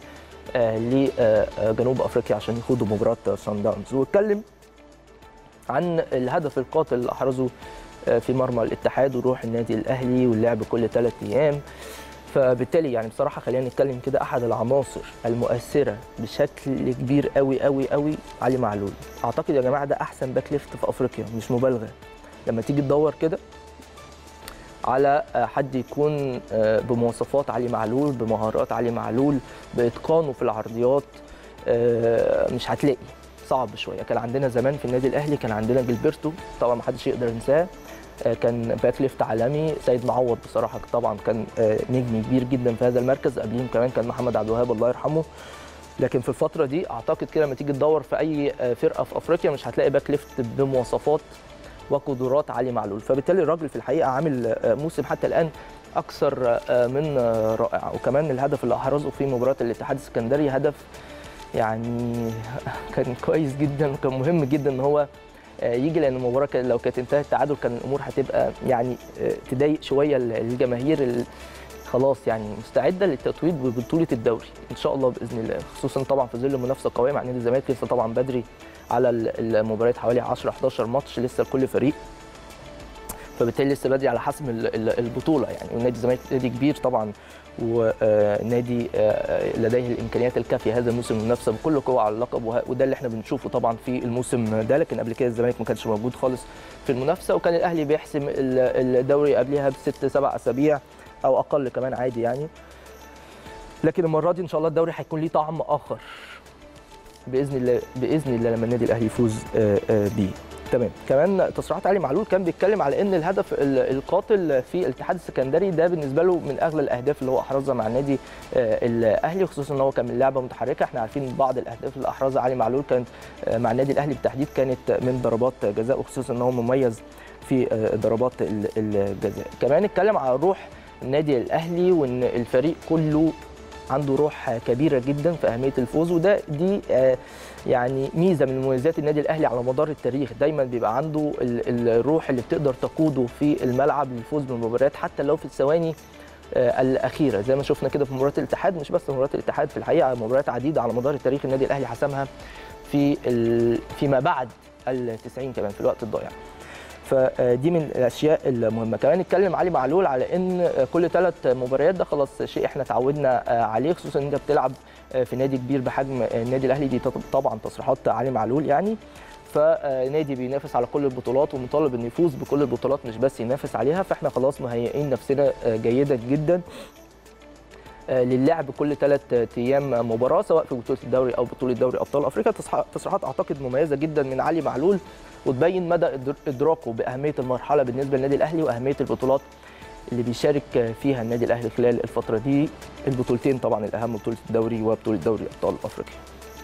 لجنوب افريقيا عشان يخوضوا مباراه سان داونز. واتكلم عن الهدف القاتل اللي احرزه في مرمى الاتحاد وروح النادي الاهلي واللعب كل 3 ايام. فبالتالي يعني بصراحه خلينا نتكلم كده، احد العناصر المؤثره بشكل كبير قوي قوي قوي علي معلول. اعتقد يا جماعه ده احسن باك ليفت في افريقيا مش مبالغه. لما تيجي تدور كده على حد يكون بمواصفات علي معلول، بمهارات علي معلول، باتقانه في العرضيات، مش هتلاقي، صعب شويه. كان عندنا زمان في النادي الاهلي كان عندنا جilberto طبعا ما حدش يقدر ينساه، كان باك ليفت عالمي. سيد معوض بصراحه طبعا كان نجم كبير جدا في هذا المركز، قبليهم كمان كان محمد عبد الوهاب الله يرحمه. لكن في الفتره دي اعتقد كده لما تيجي تدور في اي فرقه في افريقيا مش هتلاقي باك ليفت بمواصفات وقدرات علي معلول. فبالتالي الراجل في الحقيقه عامل موسم حتى الان اكثر من رائع. وكمان الهدف اللي احرزه في مباراه الاتحاد السكندري هدف يعني كان كويس جدا، وكان مهم جدا ان هو يجي، لان المباراه لو كانت انتهت تعادل كان الامور هتبقى يعني تضايق شويه الجماهير خلاص يعني مستعده للتتويج ببطوله الدوري ان شاء الله باذن الله، خصوصا طبعا في ظل منافسه قويه مع نادي الزمالك. لسه طبعا بدري على المباريات، حوالي 10-11 ماتش لسه لكل فريق، فبالتالي لسه بدري على حسم البطوله يعني. والنادي الزمالك نادي كبير طبعا، ونادي لديه الامكانيات الكافيه هذا الموسم المنافسه بكل قوه على اللقب، وده اللي احنا بنشوفه طبعا في الموسم ده. لكن قبل كده الزمالك ما كانش موجود خالص في المنافسه، وكان الاهلي بيحسم الدوري قبلها ب6 7 اسابيع او اقل كمان عادي يعني. لكن المره دي ان شاء الله الدوري هيكون ليه طعم اخر باذن الله، باذن الله لما النادي الاهلي يفوز بيه. تمام. كمان تصريحات علي معلول كان بيتكلم على ان الهدف القاتل في الاتحاد السكندري ده بالنسبه له من اغلى الاهداف اللي هو احرزها مع النادي الاهلي، خصوصا ان هو كان من لعبه متحركه. احنا عارفين بعض الاهداف اللي احرزها علي معلول كانت مع النادي الاهلي بالتحديد كانت من ضربات جزاء، وخصوصا ان هو مميز في ضربات الجزاء. كمان اتكلم على روح النادي الاهلي وان الفريق كله عنده روح كبيره جدا في اهميه الفوز، دي يعني ميزه من مميزات النادي الاهلي على مدار التاريخ. دايما بيبقى عنده الروح اللي بتقدر تقوده في الملعب للفوز بالمباريات حتى لو في الثواني الاخيره، زي ما شفنا كده في مباراه الاتحاد. مش بس مباراه الاتحاد، في الحقيقه مباريات عديده على مدار التاريخ النادي الاهلي حسمها فيما بعد ال90 كمان في الوقت الضايع. فدي من الاشياء المهمه. كمان اتكلم علي معلول على ان كل 3 مباريات ده خلاص شيء احنا اتعودنا عليه، خصوصا ان انت بتلعب في نادي كبير بحجم النادي الاهلي. دي طبعا تصريحات علي معلول يعني. فنادي بينافس على كل البطولات ومطالب انه يفوز بكل البطولات مش بس ينافس عليها، فاحنا خلاص مهيئين نفسنا جيدا جدا للعب كل 3 ايام مباراه، سواء في بطوله الدوري او بطوله دوري ابطال افريقيا. تصريحات اعتقد مميزه جدا من علي معلول، وتبين مدى ادراكه باهميه المرحله بالنسبه للنادي الاهلي واهميه البطولات اللي بيشارك فيها النادي الاهلي خلال الفتره دي. البطولتين طبعا الاهم، بطوله الدوري وبطوله دوري ابطال افريقيا.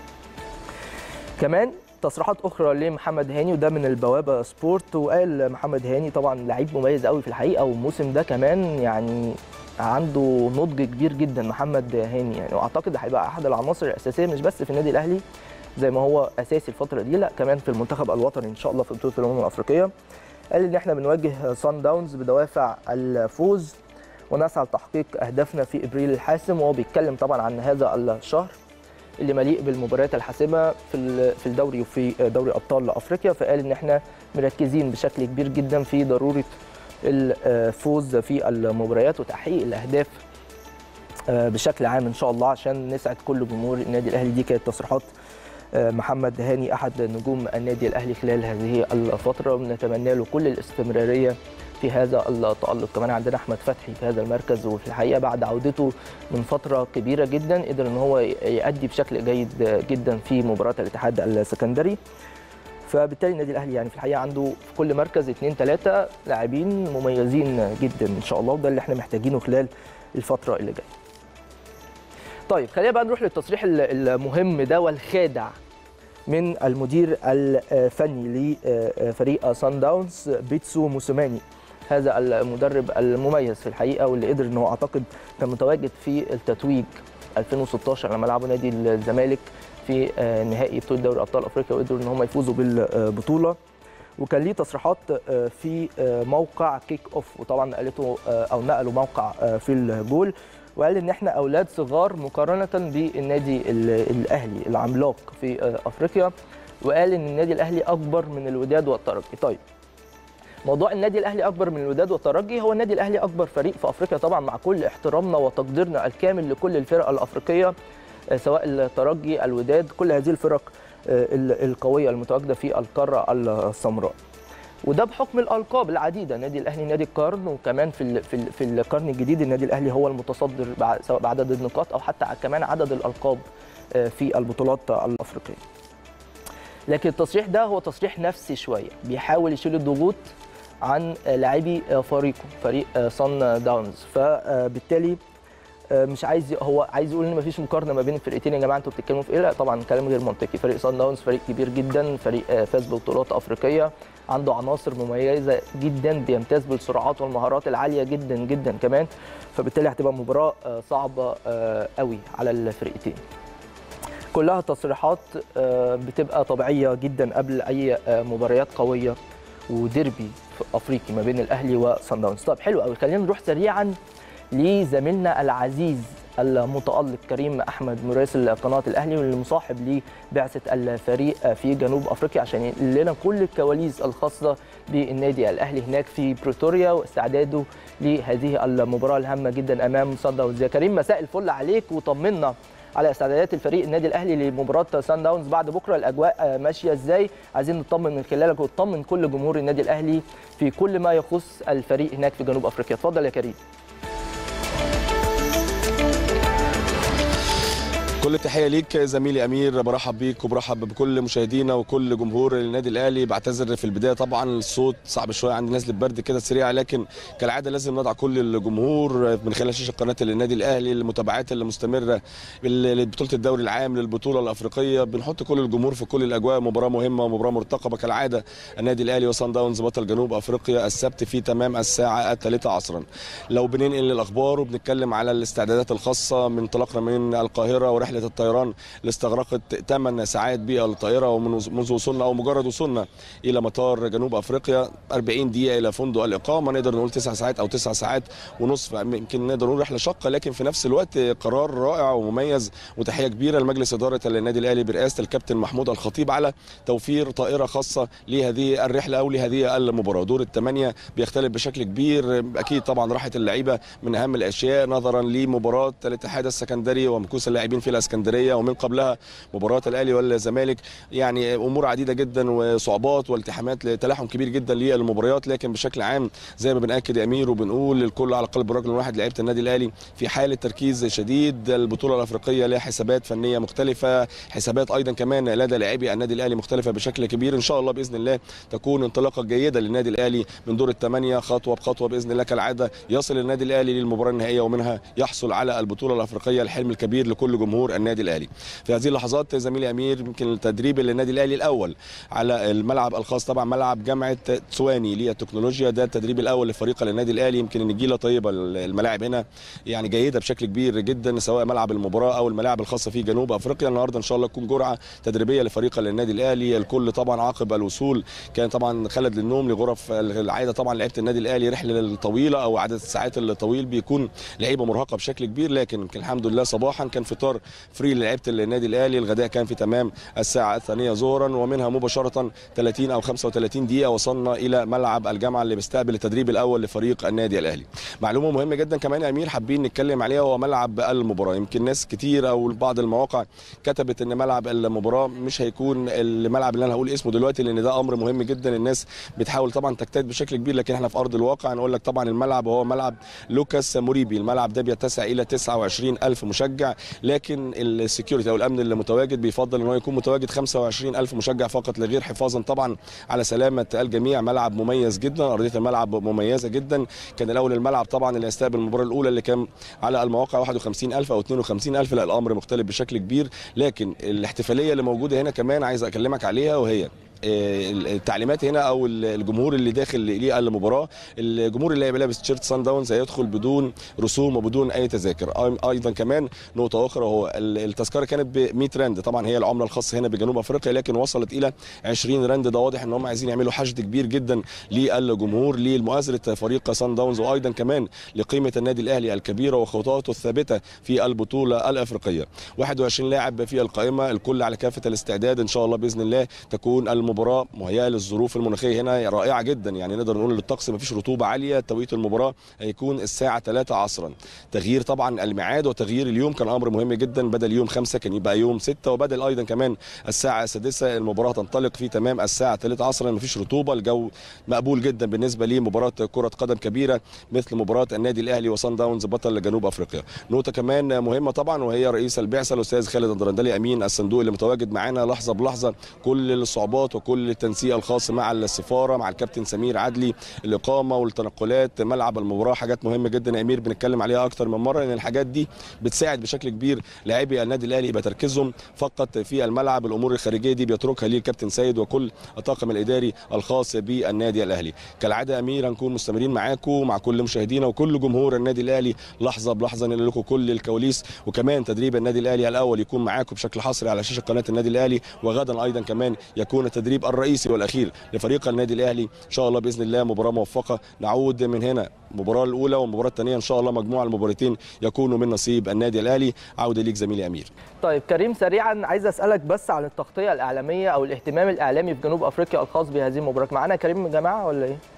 كمان تصريحات اخرى لمحمد هاني، وده من البوابه سبورت. وقال محمد هاني طبعا لعيب مميز قوي في الحقيقه، والموسم ده كمان يعني عنده نضج كبير جدا محمد هاني يعني. واعتقد هيبقى احد العناصر الاساسيه مش بس في النادي الاهلي زي ما هو اساسي الفتره دي، لا كمان في المنتخب الوطني ان شاء الله في بطوله الامم الافريقيه. قال ان احنا بنواجه صن داونز بدوافع الفوز ونسعى لتحقيق اهدافنا في ابريل الحاسم. وهو بيتكلم طبعا عن هذا الشهر اللي مليء بالمباريات الحاسمه في الدوري وفي دوري ابطال افريقيا. فقال ان احنا مركزين بشكل كبير جدا في ضروره الفوز في المباريات وتحقيق الاهداف بشكل عام ان شاء الله عشان نسعد كل جمهور النادي الاهلي. دي كانت تصريحات محمد هاني احد نجوم النادي الاهلي خلال هذه الفتره، ونتمنى له كل الاستمراريه في هذا التألق. كمان عندنا احمد فتحي في هذا المركز، وفي الحقيقه بعد عودته من فتره كبيره جدا قدر ان هو يؤدي بشكل جيد جدا في مباراه الاتحاد السكندري. فبالتالي النادي الاهلي يعني في الحقيقه عنده في كل مركز 2 3 لاعبين مميزين جدا ان شاء الله، وده اللي احنا محتاجينه خلال الفتره اللي جايه. طيب خلينا بقى نروح للتصريح المهم ده والخادع من المدير الفني لفريق صن داونز بيتسو موسيماني، هذا المدرب المميز في الحقيقه واللي قدر انه اعتقد كان متواجد في التتويج 2016 لما لعبوا نادي الزمالك في نهائي بطوله دوري ابطال افريقيا وقدروا ان هم يفوزوا بالبطوله. وكان ليه تصريحات في موقع كيك اوف، وطبعا قالته او نقلوا موقع في الجول، وقال ان احنا اولاد صغار مقارنه بالنادي الاهلي العملاق في افريقيا، وقال ان النادي الاهلي اكبر من الوداد والترجي. طيب موضوع النادي الاهلي اكبر من الوداد والترجي، هو النادي الاهلي اكبر فريق في افريقيا طبعا مع كل احترامنا وتقديرنا الكامل لكل الفرق الافريقيه سواء الترجي الوداد كل هذه الفرق القويه المتواجده في القاره السمراء، وده بحكم الالقاب العديده. النادي الاهلي نادي القرن، وكمان في القرن الجديد النادي الاهلي هو المتصدر سواء بعدد النقاط او حتى كمان عدد الالقاب في البطولات الافريقيه. لكن التصريح ده هو تصريح نفسي شويه، بيحاول يشيل الضغوط عن لاعبي فريق صن داونز. فبالتالي مش عايز، هو عايز يقول ان مفيش مقارنه ما بين الفرقتين. يا جماعه انتوا بتتكلموا في ايه؟ لا طبعا كلام غير منطقي. فريق صن داونز فريق كبير جدا، فريق فاز ببطولات افريقيه، عنده عناصر مميزه جدا، بيمتاز بالسرعات والمهارات العاليه جدا جدا كمان. فبالتالي هتبقى مباراه صعبه قوي على الفرقتين. كلها تصريحات بتبقى طبيعيه جدا قبل اي مباريات قويه وديربي افريقي ما بين الاهلي وصن داونز. طب حلو قوي، خلينا نروح سريعا لزميلنا العزيز المتألق كريم أحمد مراسل قناة الأهلي واللي مصاحب لبعثة الفريق في جنوب أفريقيا عشان ينقل لنا كل الكواليس الخاصة بالنادي الأهلي هناك في بريتوريا واستعداده لهذه المباراة الهامة جدا أمام صن داونز. يا كريم مساء الفل عليك، وطمنا على استعدادات الفريق النادي الاهلي لمباراه سان داونز بعد بكره. الاجواء ماشيه ازاي؟ عايزين نطمن من خلالك وتطمن كل جمهور النادي الاهلي في كل ما يخص الفريق هناك في جنوب افريقيا. اتفضل يا كريم. كل التحيه ليك زميلي امير، برحب بيك وبرحب بكل مشاهدينا وكل جمهور النادي الاهلي. بعتذر في البدايه طبعا الصوت صعب شويه، عندي نزله برد كده سريعه، لكن كالعاده لازم نضع كل الجمهور من خلال شاشه قناه النادي الاهلي المتابعات المستمره لبطوله الدوري العام للبطوله الافريقيه. بنحط كل الجمهور في كل الاجواء. مباراه مهمه ومباراه مرتقبه كالعاده، النادي الاهلي وصن داونز بطل جنوب افريقيا السبت في تمام الساعه 3 عصرا. لو بننقل الاخبار وبنتكلم على الاستعدادات الخاصه، من انطلاقنا من القاهره ورحله الطيران اللي استغرقت 8 ساعات بالطائره، ومنذ وصولنا او مجرد وصولنا الى مطار جنوب افريقيا 40 دقيقه الى فندق الاقامه. نقدر نقول 9 ساعات او 9 ساعات ونصف، يمكن نقدر نقول رحله شاقه، لكن في نفس الوقت قرار رائع ومميز. وتحيه كبيره لمجلس اداره النادي الاهلي برئاسه الكابتن محمود الخطيب على توفير طائره خاصه لهذه الرحله او لهذه المباراه. دور الثمانيه بيختلف بشكل كبير، اكيد طبعا راحه اللعيبه من اهم الاشياء نظرا لمباراه الاتحاد السكندري ومكوس اللاعبين في الاسكندريه، ومن قبلها مباراه الاهلي والزمالك. يعني امور عديده جدا وصعوبات والتحامات لتلاحم كبير جدا للمباريات، لكن بشكل عام زي ما بناكد يا امير وبنقول للكل على قلب رجل واحد، لعيبه النادي الاهلي في حاله تركيز شديد. البطوله الافريقيه لها حسابات فنيه مختلفه، حسابات ايضا كمان لدى لاعبي النادي الاهلي مختلفه بشكل كبير. ان شاء الله باذن الله تكون انطلاقه جيده للنادي الاهلي من دور الثمانيه، خطوه بخطوه باذن الله كالعاده يصل النادي الاهلي للمباراه النهائيه ومنها يحصل على البطوله الافريقيه، الحلم الكبير لكل جمهور النادي الاهلي. في هذه اللحظات زميلي امير يمكن التدريب للنادي الاهلي الاول على الملعب الخاص، طبعا ملعب جامعه تسواني للتكنولوجيا، ده التدريب الاول لفريق النادي الاهلي. يمكن النجيله طيبه، الملاعب هنا يعني جيده بشكل كبير جدا، سواء ملعب المباراه او الملاعب الخاصه في جنوب افريقيا. النهارده ان شاء الله تكون جرعه تدريبيه لفريق النادي الاهلي. الكل طبعا عقب الوصول كان طبعا خلد للنوم لغرف العاده. طبعا لعيبه النادي الاهلي رحله طويله او عدد الساعات الطويل بيكون لعيبه مرهقه بشكل كبير، لكن الحمد لله صباحا كان فطار فري للعيبه النادي الاهلي. الغداء كان في تمام الساعه الثانيه ظهرا، ومنها مباشره 30 او 35 دقيقه وصلنا الى ملعب الجامعه اللي بيستقبل التدريب الاول لفريق النادي الاهلي. معلومه مهمه جدا كمان يا امير حابين نتكلم عليها، هو ملعب المباراه. يمكن ناس كتير او بعض المواقع كتبت ان ملعب المباراه مش هيكون الملعب اللي انا هقول اسمه دلوقتي، لان ده امر مهم جدا. الناس بتحاول طبعا تجتهد بشكل كبير، لكن احنا في ارض الواقع نقول لك طبعا الملعب هو ملعب لوكاس موريبي. الملعب ده بيتسع الى 29,000 مشجع، لكن السكيورتي او الامن اللي متواجد بيفضل ان هو يكون متواجد 25,000 مشجع فقط لغير، حفاظا طبعا على سلامه الجميع. ملعب مميز جدا، ارضيه الملعب مميزه جدا. كان الاول الملعب طبعا اللي يستقبل المباراه الاولى اللي كان على المواقع 51,000 او 52,000، لا الامر مختلف بشكل كبير. لكن الاحتفاليه اللي موجوده هنا كمان عايز اكلمك عليها، وهي التعليمات هنا او الجمهور اللي داخل للمباراه. الجمهور اللي هيبقى لابس تيشيرت سان داونز هيدخل بدون رسوم وبدون اي تذاكر. ايضا كمان نقطه اخرى، هو التذكره كانت ب 100 رند، طبعا هي العمله الخاصه هنا بجنوب افريقيا، لكن وصلت الى 20 رند. ده واضح ان هم عايزين يعملوا حشد كبير جدا للجمهور لمؤازره فريق سان داونز، وايضا كمان لقيمه النادي الاهلي الكبيره وخطواته الثابته في البطوله الافريقيه. 21 لاعب في القائمه، الكل على كافه الاستعداد. ان شاء الله باذن الله تكون المباراه مهيئه للظروف المناخيه هنا رائعه جدا، يعني نقدر نقول للطقس مفيش رطوبه عاليه. توقيت المباراه هيكون الساعه 3 عصرا. تغيير طبعا الميعاد وتغيير اليوم كان امر مهم جدا، بدل يوم 5 كان يبقى يوم 6، وبدل ايضا كمان الساعه 6 المباراه تنطلق في تمام الساعه 3 عصرا. مفيش رطوبه، الجو مقبول جدا بالنسبه لمباراه كره قدم كبيره مثل مباراه النادي الاهلي وصن داونز بطل جنوب افريقيا. نقطه كمان مهمه طبعا، وهي رئيس البعثه الاستاذ خالد الدرندلي امين الصندوق اللي متواجد معانا لحظه بلحظه، كل الصعوبات وكل التنسيق الخاص مع السفاره مع الكابتن سمير عدلي، الاقامه والتنقلات، ملعب المباراه، حاجات مهمه جدا يا امير بنتكلم عليها اكتر من مره، لان الحاجات دي بتساعد بشكل كبير لاعبي النادي الاهلي يبقى تركيزهم فقط في الملعب. الامور الخارجيه دي بيتركها ليه الكابتن سيد وكل الطاقم الاداري الخاص بالنادي الاهلي. كالعاده يا امير هنكون مستمرين معاكم مع كل مشاهدينا وكل جمهور النادي الاهلي لحظه بلحظه، ننقل لكم كل الكواليس، وكمان تدريب النادي الاهلي الاول يكون معاكم بشكل حصري على شاشه قناه النادي الاهلي، وغدا ايضا كمان يكون التدريب التدريب الرئيسي والاخير لفريق النادي الاهلي. ان شاء الله باذن الله مباراه موفقه، نعود من هنا المباراه الاولى والمباراه الثانيه ان شاء الله مجموعه المباراتين يكونوا من نصيب النادي الاهلي. عوده ليك زميلي امير. طيب كريم، سريعا عايز اسالك بس عن التغطيه الاعلاميه او الاهتمام الاعلامي في جنوب افريقيا الخاص بهذه المباراه. معانا كريم يا جماعه ولا ايه؟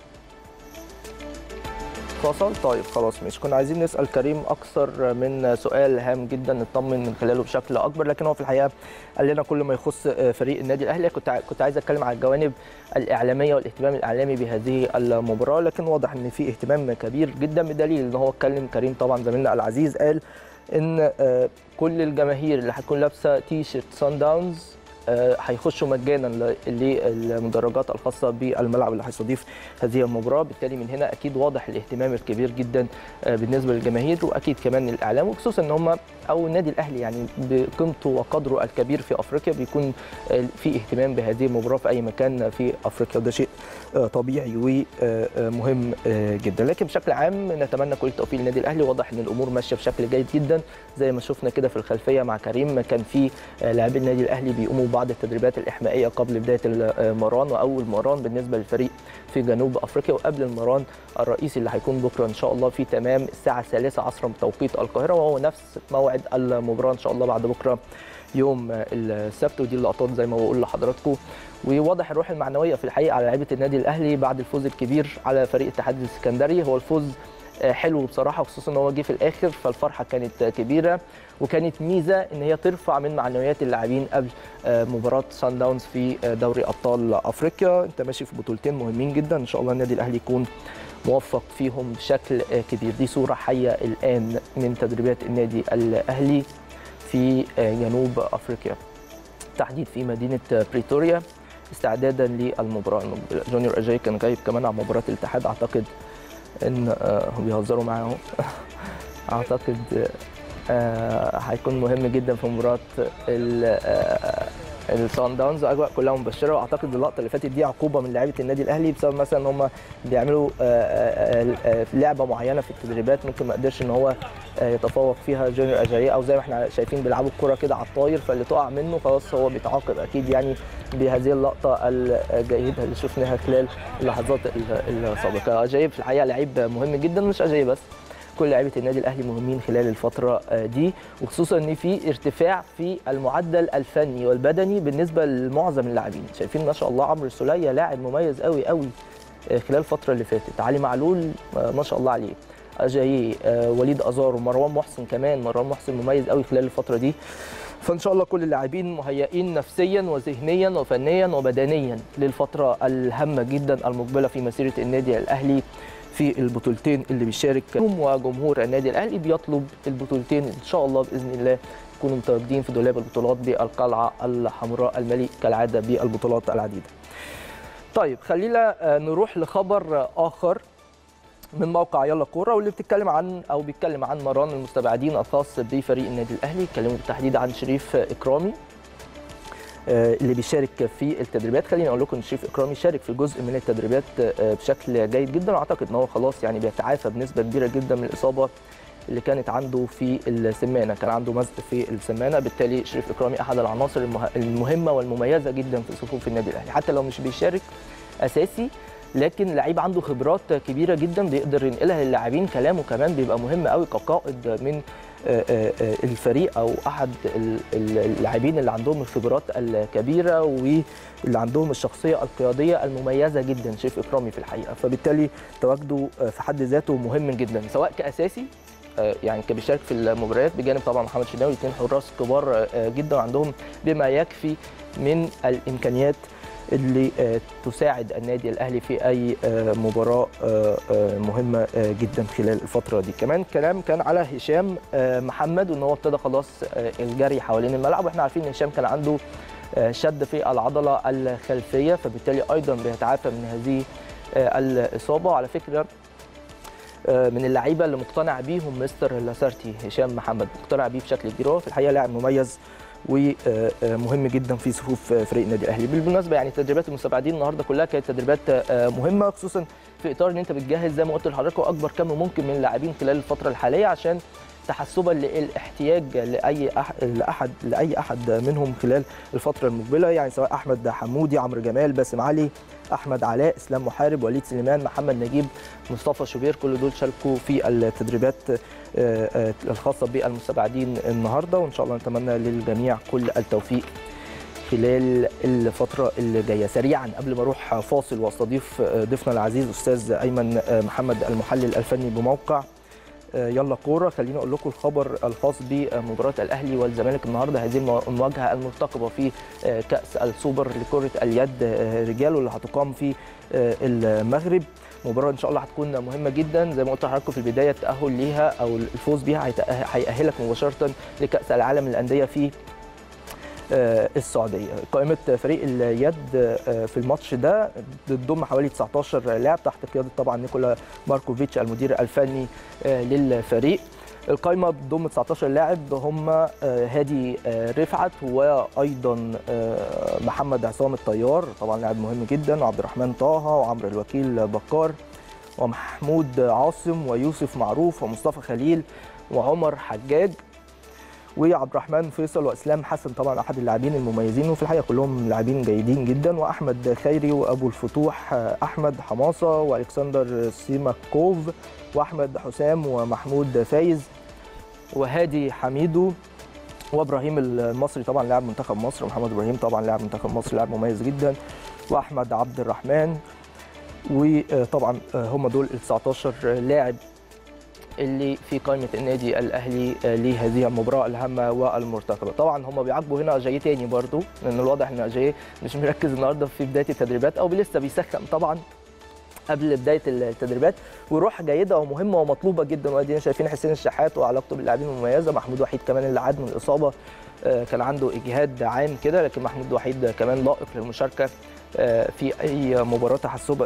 فصل؟ طيب خلاص مش كنا عايزين نسال كريم اكثر من سؤال هام جدا نطمن من خلاله بشكل اكبر، لكن هو في الحقيقه قال لنا كل ما يخص فريق النادي الاهلي. كنت عايز اتكلم عن الجوانب الاعلاميه والاهتمام الاعلامي بهذه المباراه، لكن واضح ان في اهتمام كبير جدا بدليل ان هو اتكلم كريم طبعا زميلنا العزيز قال ان كل الجماهير اللي هتكون لابسه تي شيرت سان داونز هيخشوا مجانا للمدرجات الخاصه بالملعب اللي هيستضيف هذه المباراه. بالتالي من هنا اكيد واضح الاهتمام الكبير جدا بالنسبه للجماهير واكيد كمان الاعلام، وخصوصا ان هم او النادي الاهلي يعني بقيمته وقدره الكبير في افريقيا بيكون في اهتمام بهذه المباراه في اي مكان في افريقيا، وده شيء طبيعي ومهم جدا. لكن بشكل عام نتمنى كل التوفيق للنادي الاهلي. واضح ان الامور ماشيه بشكل جيد جدا زي ما شفنا كده في الخلفيه مع كريم، كان في لاعبي النادي الاهلي بيقوموا بعض التدريبات الاحمائيه قبل بدايه المران، واول مران بالنسبه للفريق في جنوب افريقيا، وقبل المران الرئيسي اللي هيكون بكره ان شاء الله في تمام الساعه 3 عصرا بتوقيت القاهره، وهو نفس موعد المباراه ان شاء الله بعد بكره يوم السبت. ودي اللقطات زي ما بقول لحضراتكم، وواضح الروح المعنويه في الحقيقه على لعيبه النادي الاهلي بعد الفوز الكبير على فريق الاتحاد السكندري. هو الفوز حلو بصراحه، خصوصا ان هو جه في الاخر، فالفرحه كانت كبيره وكانت ميزه ان هي ترفع من معنويات اللاعبين قبل مباراه سان داونز في دوري ابطال افريقيا. انت ماشي في بطولتين مهمين جدا، ان شاء الله النادي الاهلي يكون موفق فيهم بشكل كبير. دي صوره حيه الان من تدريبات النادي الاهلي في جنوب افريقيا، تحديد في مدينه بريتوريا استعدادا للمباراه. جونيور اجاي كان جايب كمان على مباراه الاتحاد، اعتقد ان بيهزروا معاه اعتقد هيكون مهم جدا في مباراه السان داونز. اجواء كلها مبشره، واعتقد اللقطه اللي فاتت دي عقوبه من لاعيبه النادي الاهلي بسبب مثلا ان هم بيعملوا لعبه معينه في التدريبات ممكن ما قدرش ان هو يتفوق فيها جونيور اجاي، او زي ما احنا شايفين بيلعبوا الكره كده على الطاير، فاللي تقع منه خلاص هو بيتعاقب اكيد يعني بهذه اللقطه الجيده اللي شفناها خلال اللحظات السابقه. اجاي في الحقيقه لعيب مهم جدا، مش اجاي بس، كل لعيبه النادي الاهلي مهمين خلال الفتره دي، وخصوصا ان في ارتفاع في المعدل الفني والبدني بالنسبه لمعظم اللاعبين. شايفين ما شاء الله عمرو السوليه لاعب مميز قوي قوي خلال الفتره اللي فاتت، علي معلول ما شاء الله عليه، اجاييه، وليد ازار، ومروان محسن كمان، مروان محسن مميز قوي خلال الفتره دي. فان شاء الله كل اللاعبين مهيئين نفسيا وذهنيا وفنيا وبدنيا للفتره الهامه جدا المقبله في مسيره النادي الاهلي في البطولتين اللي بيشارك فيهم، وجمهور النادي الاهلي بيطلب البطولتين ان شاء الله باذن الله يكونوا متواجدين في دولاب البطولات بالقلعه الحمراء المليء كالعاده بالبطولات العديده. طيب خلينا نروح لخبر اخر من موقع يلا كوره، واللي بيتكلم عن مران المستبعدين الخاص بفريق النادي الاهلي. اتكلموا بالتحديد عن شريف اكرامي اللي بيشارك في التدريبات. خليني اقول لكم ان شريف اكرامي شارك في جزء من التدريبات بشكل جيد جدا، واعتقد ان هو خلاص يعني بيتعافى بنسبه كبيره جدا من الاصابه اللي كانت عنده في السمانه، كان عنده مزق في السمانه. بالتالي شريف اكرامي احد العناصر المهمه والمميزه جدا في صفوف النادي الاهلي، حتى لو مش بيشارك اساسي لكن لعيب عنده خبرات كبيره جدا بيقدر ينقلها للاعبين. كلامه كمان بيبقى مهم قوي كقائد من الفريق او احد اللاعبين اللي عندهم الخبرات الكبيره واللي عندهم الشخصيه القياديه المميزه جدا شريف اكرامي في الحقيقه. فبالتالي تواجده في حد ذاته مهم جدا، سواء كاساسي يعني كان بيشارك في المباريات بجانب طبعا محمد شناوي، اثنين حراس كبار جدا عندهم بما يكفي من الامكانيات اللي تساعد النادي الاهلي في اي مباراه مهمه جدا خلال الفتره دي. كمان كلام كان على هشام محمد وان هو ابتدى خلاص الجري حوالين الملعب، واحنا عارفين ان هشام كان عنده شد في العضله الخلفيه، فبالتالي ايضا بيتعافى من هذه الاصابه. على فكره من اللعيبه اللي مقتنع بيهم مستر لاسارتي هشام محمد، مقتنع بيه بشكل كبير، هو في الحقيقه لاعب مميز ومهم جدا في صفوف فريق النادي الاهلي. بالمناسبه يعني تدريبات المستبعدين النهارده كلها كانت تدريبات مهمه، خصوصا في اطار ان انت بتجهز زي ما قلت لحضرتك اكبر كم ممكن من اللاعبين خلال الفتره الحاليه عشان تحسبا للاحتياج لاي احد منهم خلال الفتره المقبله، يعني سواء احمد حمودي، عمرو جمال، باسم علي، احمد علاء، اسلام محارب، وليد سليمان، محمد نجيب، مصطفى شوبير، كل دول شاركوا في التدريبات الخاصه بالمستبعدين النهارده، وان شاء الله نتمنى للجميع كل التوفيق خلال الفترة اللي جاية. سريعا قبل ما اروح فاصل واستضيف ضيفنا العزيز استاذ ايمن محمد المحلل الفني بموقع يلا كوره، خليني اقول لكم الخبر الخاص بمباراه الاهلي والزمالك النهارده، هذه المواجهه المرتقبه في كاس السوبر لكره اليد رجال واللي هتقام في المغرب. مباراه ان شاء الله هتكون مهمه جدا، زي ما قلت لحضراتكم في البدايه، التاهل ليها او الفوز بيها هيأهلك مباشره لكاس العالم للانديه في السعوديه. قائمه فريق اليد في الماتش ده بتضم حوالي 19 لاعب تحت قياده طبعا نيكولا ماركوفيتش المدير الفني للفريق. القائمه بتضم 19 لاعب هم هادي رفعت، وايضا محمد عصام الطيار طبعا لاعب مهم جدا، وعبد الرحمن طه، وعمرو الوكيل بكار، ومحمود عاصم، ويوسف معروف، ومصطفى خليل، وعمر حجاج، وعبد الرحمن فيصل، واسلام حسن طبعا احد اللاعبين المميزين، وفي الحقيقه كلهم لاعبين جيدين جدا، واحمد خيري، وابو الفتوح احمد حماصه، والكسندر سيماكوف، واحمد حسام، ومحمود فايز، وهادي حميدو، وابراهيم المصري طبعا لاعب منتخب مصر، ومحمد ابراهيم طبعا لاعب منتخب مصر لاعب مميز جدا، واحمد عبد الرحمن. وطبعا هم دول ال 19 لاعب اللي في قائمه النادي الاهلي لهذه المباراه الهامه والمرتقبه. طبعا هم بيعاقبوا هنا اجاي تاني برضو، لان الواضح ان اجاي مش مركز النهارده في بدايه التدريبات، او لسه بيسخن طبعا قبل بدايه التدريبات، وروح جيده ومهمه ومطلوبه جدا. وادينا شايفين حسين الشحات وعلاقته باللاعبين المميزه، محمود وحيد كمان اللي عاد من الاصابه كان عنده اجهاد عام كده، لكن محمود وحيد كمان لائق للمشاركه في اي مباراه تحسبا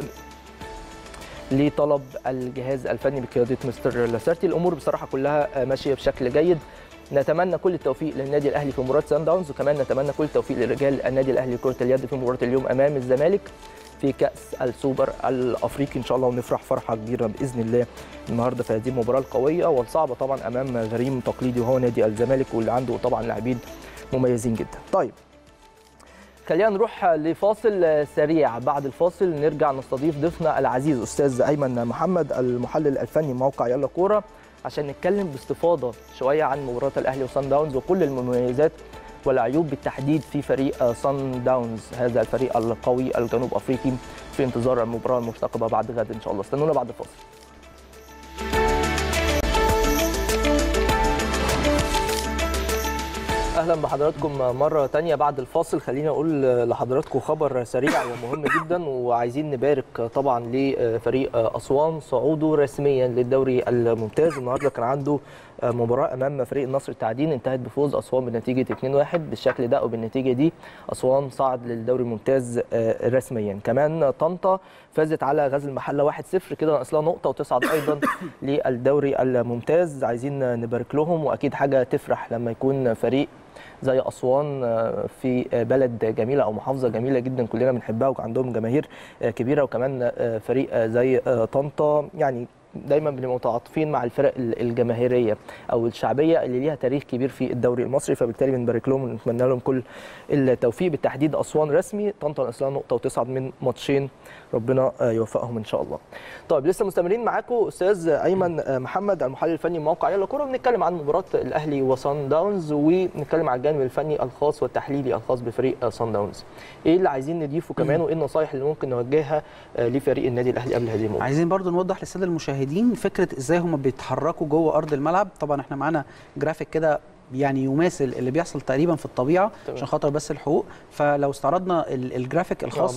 لطلب الجهاز الفني بقياده مستر لاسارتي. الامور بصراحه كلها ماشيه بشكل جيد، نتمنى كل التوفيق للنادي الاهلي في مباراه سان داونز، وكمان نتمنى كل التوفيق لرجال النادي الاهلي لكره اليد في مباراه اليوم امام الزمالك في كاس السوبر الافريقي ان شاء الله، ونفرح فرحه كبيره باذن الله النهارده في هذه المباراه القويه والصعبه طبعا امام غريم تقليدي وهو نادي الزمالك، واللي عنده طبعا لاعبين مميزين جدا. طيب خلينا نروح لفاصل سريع، بعد الفاصل نرجع نستضيف ضيفنا العزيز استاذ ايمن محمد المحلل الفني موقع يلا كوره، عشان نتكلم باستفاضه شويه عن مباراه الاهلي وصن داونز وكل المميزات والعيوب بالتحديد في فريق صن داونز، هذا الفريق القوي الجنوب افريقي، في انتظار المباراه المرتقبه بعد غد ان شاء الله. استنونا بعد الفاصل. اهلا بحضراتكم مره ثانيه بعد الفاصل. خليني اقول لحضراتكم خبر سريع ومهم جدا، وعايزين نبارك طبعا لفريق اسوان صعوده رسميا للدوري الممتاز. النهارده كان عنده مباراه امام فريق النصر التعدين، انتهت بفوز اسوان بنتيجه 2-1. بالشكل ده او بالنتيجه دي اسوان صعد للدوري الممتاز رسميا. كمان طنطا فازت على غزل المحله 1-0 كده، ناقص لها نقطه وتصعد ايضا للدوري الممتاز. عايزين نبارك لهم، واكيد حاجه تفرح لما يكون فريق زي اسوان في بلد جميله او محافظه جميله جدا كلنا بنحبها وعندهم جماهير كبيره، وكمان فريق زي طنطا يعني دايما بنبقى متعاطفين مع الفرق الجماهيريه او الشعبيه اللي ليها تاريخ كبير في الدوري المصري، فبالتالي بنبارك لهم ونتمنى لهم كل التوفيق. بالتحديد اسوان رسمي، طنطا ناقص لها نقطه وتصعد من ماتشين، ربنا يوفقهم ان شاء الله. طيب لسه مستمرين معاكم استاذ ايمن محمد المحلل الفني موقع يلا كوره، بنتكلم عن مباراه الاهلي وصن داونز، ونتكلم عن الجانب الفني الخاص والتحليلي الخاص بفريق صن داونز. ايه اللي عايزين نضيفه كمان، وايه النصائح اللي ممكن نوجهها لفريق النادي الاهلي قبل هذه المباراه؟ عايزين برضو نوضح للساده المشاهدين فكره ازاي هم بيتحركوا جوه ارض الملعب. طبعا احنا معانا جرافيك كده يعني يماثل اللي بيحصل تقريبا في الطبيعه عشان خاطر بس الحقوق، فلو استعرضنا الجرافيك الخاص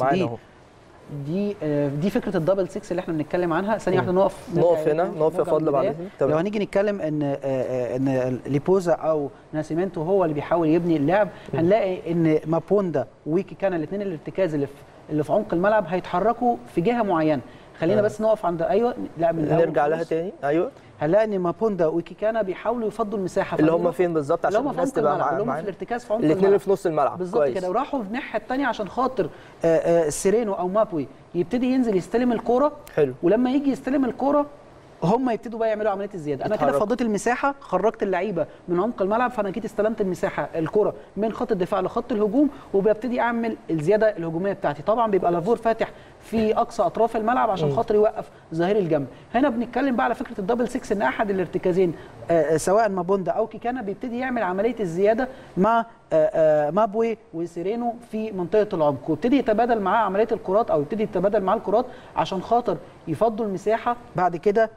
دي فكره الدبل 6 اللي احنا بنتكلم عنها. ثانيه واحده نقف هنا نقف يا فضل بعد. لو هنيجي نتكلم ان ليبوزا او ناسيمنتو هو اللي بيحاول يبني اللعب، هنلاقي ان مابوندا ويكي كان الاثنين الارتكاز اللي في عمق الملعب هيتحركوا في جهه معينه. خلينا بس نقف عند لا من نرجع لها تاني. ايوه هنلاقي ان مابوندا وكيكانا بيحاولوا يفضوا المساحه اللي هم فين بالظبط عشان الناس تبقى معانا، اللي هم في الارتكاز في عمق الاثنين اللي في نص الملعب بالظبط كده، وراحوا في الناحيه الثانيه عشان خاطر سيرينو او مابوي يبتدي ينزل يستلم الكوره. حلو. ولما يجي يستلم الكوره هم يبتدوا بقى يعملوا عمليه الزياده. انا كده فضيت المساحه، خرجت اللعيبه من عمق الملعب، فانا جيت استلمت المساحه الكره من خط الدفاع لخط الهجوم، وببتدي اعمل الزياده الهجوميه بتاعتي. طبعا بيبقى لافور فاتح في اقصى اطراف الملعب عشان خاطر يوقف ظهير الجنب. هنا بنتكلم بقى على فكره الدبل 6، ان احد الارتكازين سواء مابوندا او كيكانا بيبتدي يعمل عمليه الزياده مع مابوي وسيرينو في منطقه العمق، ويبتدي يتبادل معاه عمليه الكرات، او يبتدي يتبادل معاه الكرات عشان خاطر يفضوا المساحه بعد كده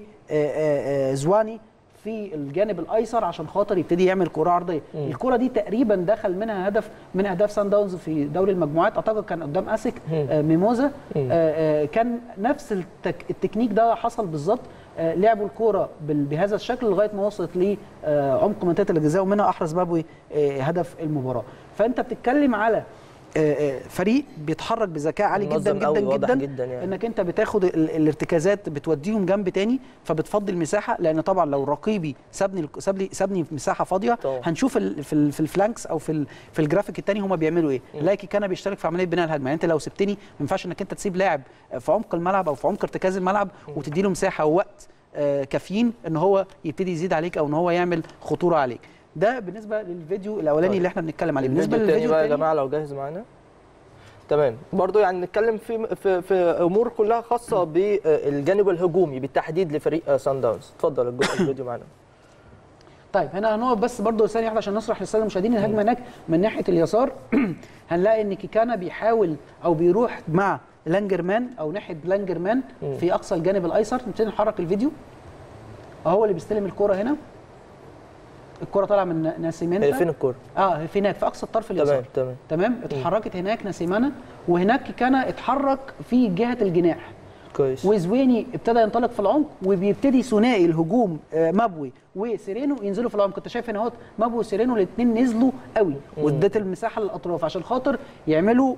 لزواني في الجانب الايسر عشان خاطر يبتدي يعمل كره عرضيه. الكره دي تقريبا دخل منها هدف من اهداف سان داونز في دوري المجموعات، اعتقد كان قدام اسك ميموزا. كان نفس التكنيك ده حصل بالظبط، لعبوا الكوره بهذا الشكل لغايه ما وصلت لعمق منطقه الجزاء، ومنها احرز بابوي هدف المباراه. فانت بتتكلم على فريق بيتحرك بذكاء عالي جدا جدا جدا يعني. انك انت بتاخد الارتكازات بتوديهم جنب تاني، فبتفضي المساحه، لان طبعا لو رقيبي سابني مساحه فاضيه طبعا. هنشوف في الفلانكس او في الجرافيك الثاني هم بيعملوا ايه. لايكي كان بيشترك في عمليه بناء الهجمه. يعني انت لو سبتني ما ينفعش انك انت تسيب لاعب في عمق الملعب او في عمق ارتكاز الملعب وتدي له مساحه ووقت كافيين ان هو يبتدي يزيد عليك او ان هو يعمل خطوره عليك. ده بالنسبه للفيديو الاولاني اللي احنا بنتكلم عليه. بالنسبه للفيديو الثاني يا جماعه لو جاهز معانا تمام، برضو يعني نتكلم في امور كلها خاصه بالجانب الهجومي بالتحديد لفريق سان داونز. اتفضل الفيديو معانا. طيب هنا هنقف بس برضو ثانيه واحده عشان نشرح للساده المشاهدين الهجمه هناك من ناحيه اليسار. هنلاقي ان كيكانا بيحاول او بيروح مع لانجرمان او ناحيه لانجرمان في اقصى الجانب الايسر. نبتدي نحرك الفيديو، هو اللي بيستلم الكره هنا. الكره طالعه من ناسيمانتا. فين الكره؟ في هناك في اقصى الطرف اليسار. تمام. اتحركت هناك ناسيمانا، وهناك كيكانا اتحرك في جهه الجناح. كويس. وزويني ابتدى ينطلق في العمق، وبيبتدي ثنائي الهجوم مابوي وسيرينو ينزلوا في العمق. كنت شايف هنا اهوت مابوي وسيرينو الاثنين نزلوا قوي، وادت المساحه للاطراف عشان خاطر يعملوا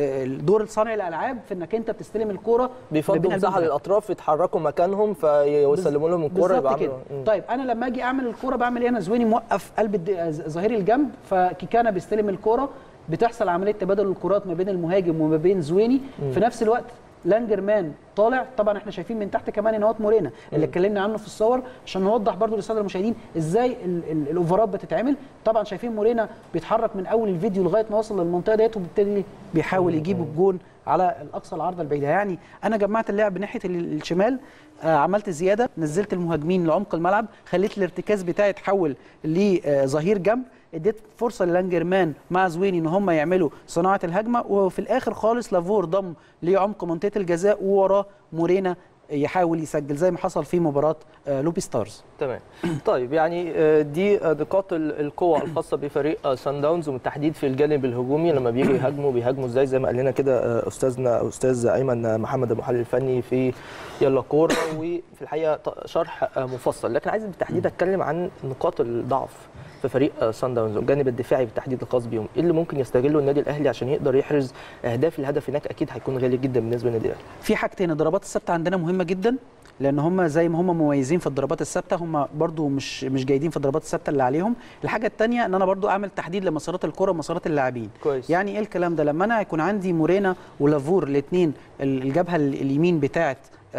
دور صانع الالعاب في انك انت بتستلم الكوره، بيفضوا مساحه للاطراف يتحركوا مكانهم فيسلموا لهم الكوره يبقى كده. طيب انا لما اجي اعمل الكوره بعمل ايه؟ انا زويني موقف قلب ظهير الجنب، فكيكانا بيستلم الكوره، بتحصل عمليه تبادل الكرات ما بين المهاجم وما بين زويني. في نفس الوقت لانجرمان طالع. طبعا احنا شايفين من تحت كمان ان هو مورينا اللي اتكلمنا عنه في الصور، عشان نوضح برضو للساده المشاهدين ازاي الاوفرات بتتعمل. طبعا شايفين مورينا بيتحرك من اول الفيديو لغايه ما وصل للمنطقه ديت، وبالتالي بيحاول يجيب الجون على الاقصى العارضه البعيده. يعني انا جمعت اللعب ناحيه الشمال، عملت زياده، نزلت المهاجمين لعمق الملعب، خليت الارتكاز بتاعي يتحول لظهير جنب، اديت فرصه للانجرمان مع زويني ان هم يعملوا صناعه الهجمه، وفي الاخر خالص لافور ضم لعمق منطقه الجزاء، ووراه مورينا يحاول يسجل زي ما حصل في مباراه لوبي ستارز. تمام. طيب يعني دي نقاط القوه الخاصه بفريق سان داونز، وبالتحديد في الجانب الهجومي لما بيجوا بيهاجموا ازاي ما قال لنا كده استاذ ايمن محمد المحلل الفني في يلا كوره، وفي الحقيقه شرح مفصل. لكن عايز بالتحديد اتكلم عن نقاط الضعف في فريق سان داونز والجانب الدفاعي بالتحديد الخاص بيهم. ايه اللي ممكن يستغله النادي الاهلي عشان يقدر يحرز اهداف؟ الهدف هناك اكيد هيكون غالي جدا بالنسبه للنادي الاهلي. في حاجتين، الضربات الثابته عندنا مهمه جدا، لان هم زي ما هم مميزين في الضربات الثابته، هم برضو مش جيدين في الضربات الثابته اللي عليهم. الحاجه الثانيه ان انا برضو اعمل تحديد لمسارات الكره ومسارات اللاعبين. كويس. يعني ايه الكلام ده؟ لما انا يكون عندي مورينا ولافور الاثنين الجبهه اليمين بتاعه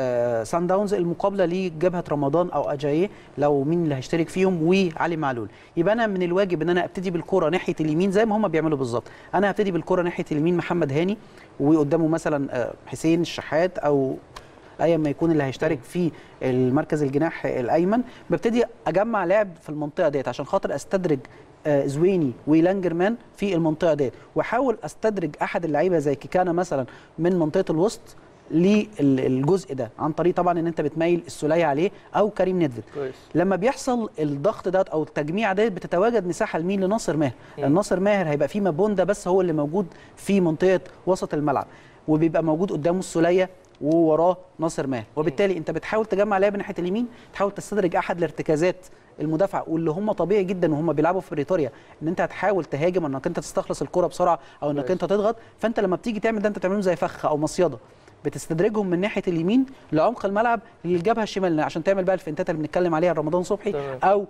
سان داونز المقابله لجبهه رمضان او اجاييه لو مين اللي هيشترك فيهم، وعلي معلول، يبقى انا من الواجب ان انا ابتدي بالكره ناحيه اليمين زي ما هم بيعملوا بالظبط. انا هبتدي بالكره ناحيه اليمين محمد هاني، وقدامه مثلا حسين الشحات او ايا ما يكون اللي هيشترك في المركز الجناح الايمن. ببتدي اجمع لاعب في المنطقه ديت عشان خاطر استدرج زويني ولانجرمان في المنطقه ديت، واحاول استدرج احد اللعيبه زي كيكانا مثلا من منطقه الوسط للجزء ده، عن طريق طبعا ان انت بتميل السوليه عليه او كريم نيدفيد. لما بيحصل الضغط ده او التجميع ده بتتواجد مساحه لمين؟ لناصر ماهر. ناصر ماهر هيبقى فيه مابوندا بس هو اللي موجود في منطقه وسط الملعب، وبيبقى موجود قدامه السوليه ووراه ناصر ماهر، وبالتالي انت بتحاول تجمع لاعب ناحيه اليمين، تحاول تستدرج احد الارتكازات المدافع، واللي هم طبيعي جدا وهم بيلعبوا في بريتوريا ان انت هتحاول تهاجم، انك انت تستخلص الكره بسرعه او انك انت تضغط. فانت لما بتيجي تعمل ده انت بتعمله زي فخ او مصيده، بتستدرجهم من ناحيه اليمين لعمق الملعب للجبهه الشمال عشان تعمل بقى الفنتات اللي بنتكلم عليها رمضان صبحي او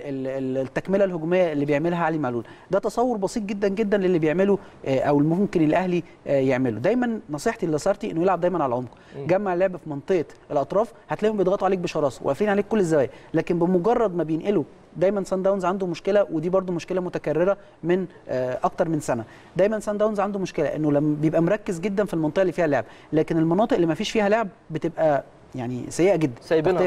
التكمله الهجوميه اللي بيعملها علي معلول. ده تصور بسيط جدا جدا للي بيعمله او ممكن الاهلي يعمله. دايما نصيحتي للاسارتي انه يلعب دايما على العمق، جمع اللعب في منطقه الاطراف هتلاقيهم بيضغطوا عليك بشراسه وقافلين عليك كل الزوايا، لكن بمجرد ما بينقلوا دايما سان داونز عنده مشكله، ودي برده مشكله متكرره من اكتر من سنه. دايما سان داونز عنده مشكله انه لما بيبقى مركز جدا في المنطقه اللي فيها لعب، لكن المناطق اللي ما فيش فيها لعب بتبقى يعني سيئه جدا،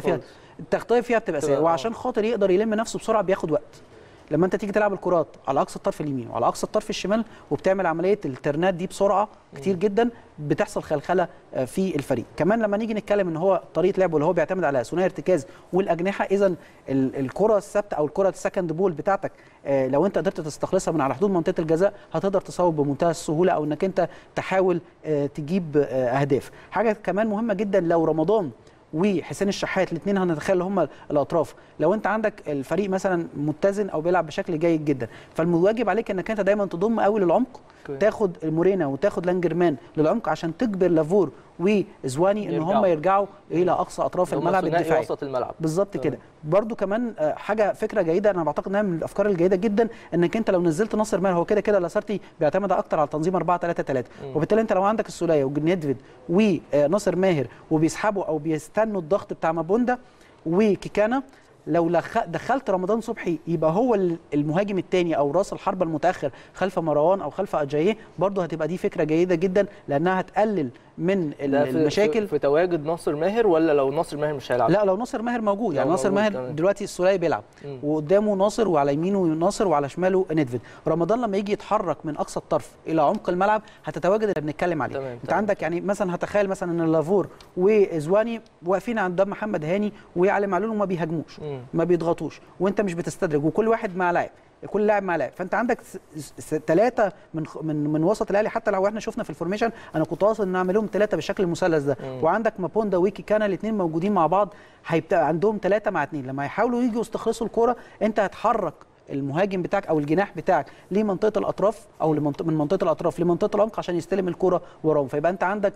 التغطيه فيها بتبقى سيئه، وعشان خاطر يقدر يلم نفسه بسرعه بياخد وقت. لما انت تيجي تلعب الكرات على اقصى الطرف اليمين وعلى اقصى الطرف الشمال وبتعمل عمليه الترنات دي بسرعه كتير جدا، بتحصل خلخله في الفريق. كمان لما نيجي نتكلم ان هو طريقه لعبه اللي هو بيعتمد على ثنائي ارتكاز والاجنحه، اذا الكره الثابته او الكره السكند بول بتاعتك لو انت قدرت تستخلصها من على حدود منطقه الجزاء هتقدر تصوب بمنتهى السهوله، او انك انت تحاول تجيب اهداف. حاجه كمان مهمه جدا، لو رمضان وحسين الشحات الاثنين هنتخيل هم الاطراف، لو انت عندك الفريق مثلا متزن او بيلعب بشكل جيد جدا، فالواجب عليك انك انت دايما تضم قوي للعمق، تاخد مورينا وتاخد لانجرمان للعمق عشان تجبر لافور وزواني ان هم يرجعوا الى اقصى اطراف الملعب الدفاعي وسط الملعب بالظبط كده. برضو كمان فكره جيده، انا بعتقد انها من الافكار الجيده جدا، انك انت لو نزلت ناصر ماهر، هو كده لاسارتي بيعتمد اكتر على تنظيم 4-3-3، وبالتالي انت لو عندك السوليه وجنيدفيد وناصر ماهر وبيسحبوا او بيستنوا الضغط بتاع مابوندا وكيكانا، لو دخلت رمضان صبحي يبقى هو المهاجم الثاني او راس الحربه المتاخر خلف مروان او خلف اجاييه، برضه هتبقى دي فكره جيده جدا لانها هتقلل من المشاكل في تواجد ناصر ماهر. ولا لو ناصر ماهر مش هيلعب؟ لا، لو ناصر ماهر موجود، يعني ناصر ماهر دلوقتي السوليه بيلعب وقدامه ناصر وعلى يمينه ناصر وعلى شماله نيدفيد. رمضان لما يجي يتحرك من اقصى الطرف الى عمق الملعب هتتواجد اللي بنتكلم عليه. انت عندك يعني مثلا هتخيل مثلا ان لافور وزواني واقفين عند محمد هاني وعلي معلول وما بيهاجموش ما بيضغطوش، وانت مش بتستدرج، وكل واحد مع لاعب، كل لاعب مع لاعب، فانت عندك ثلاثه من وسط الاهلي. حتى لو احنا شفنا في الفورميشن انا كنت قاصد ان اعملهم ثلاثه بالشكل المثلث ده، وعندك مابوندا ويكي كان الاثنين موجودين مع بعض، هيبقى عندهم 3 مع 2. لما يحاولوا يجوا يستخلصوا الكوره انت هتحرك المهاجم بتاعك او الجناح بتاعك لمنطقه الاطراف او من منطقه الاطراف لمنطقه العمق عشان يستلم الكوره وراهم، فيبقى انت عندك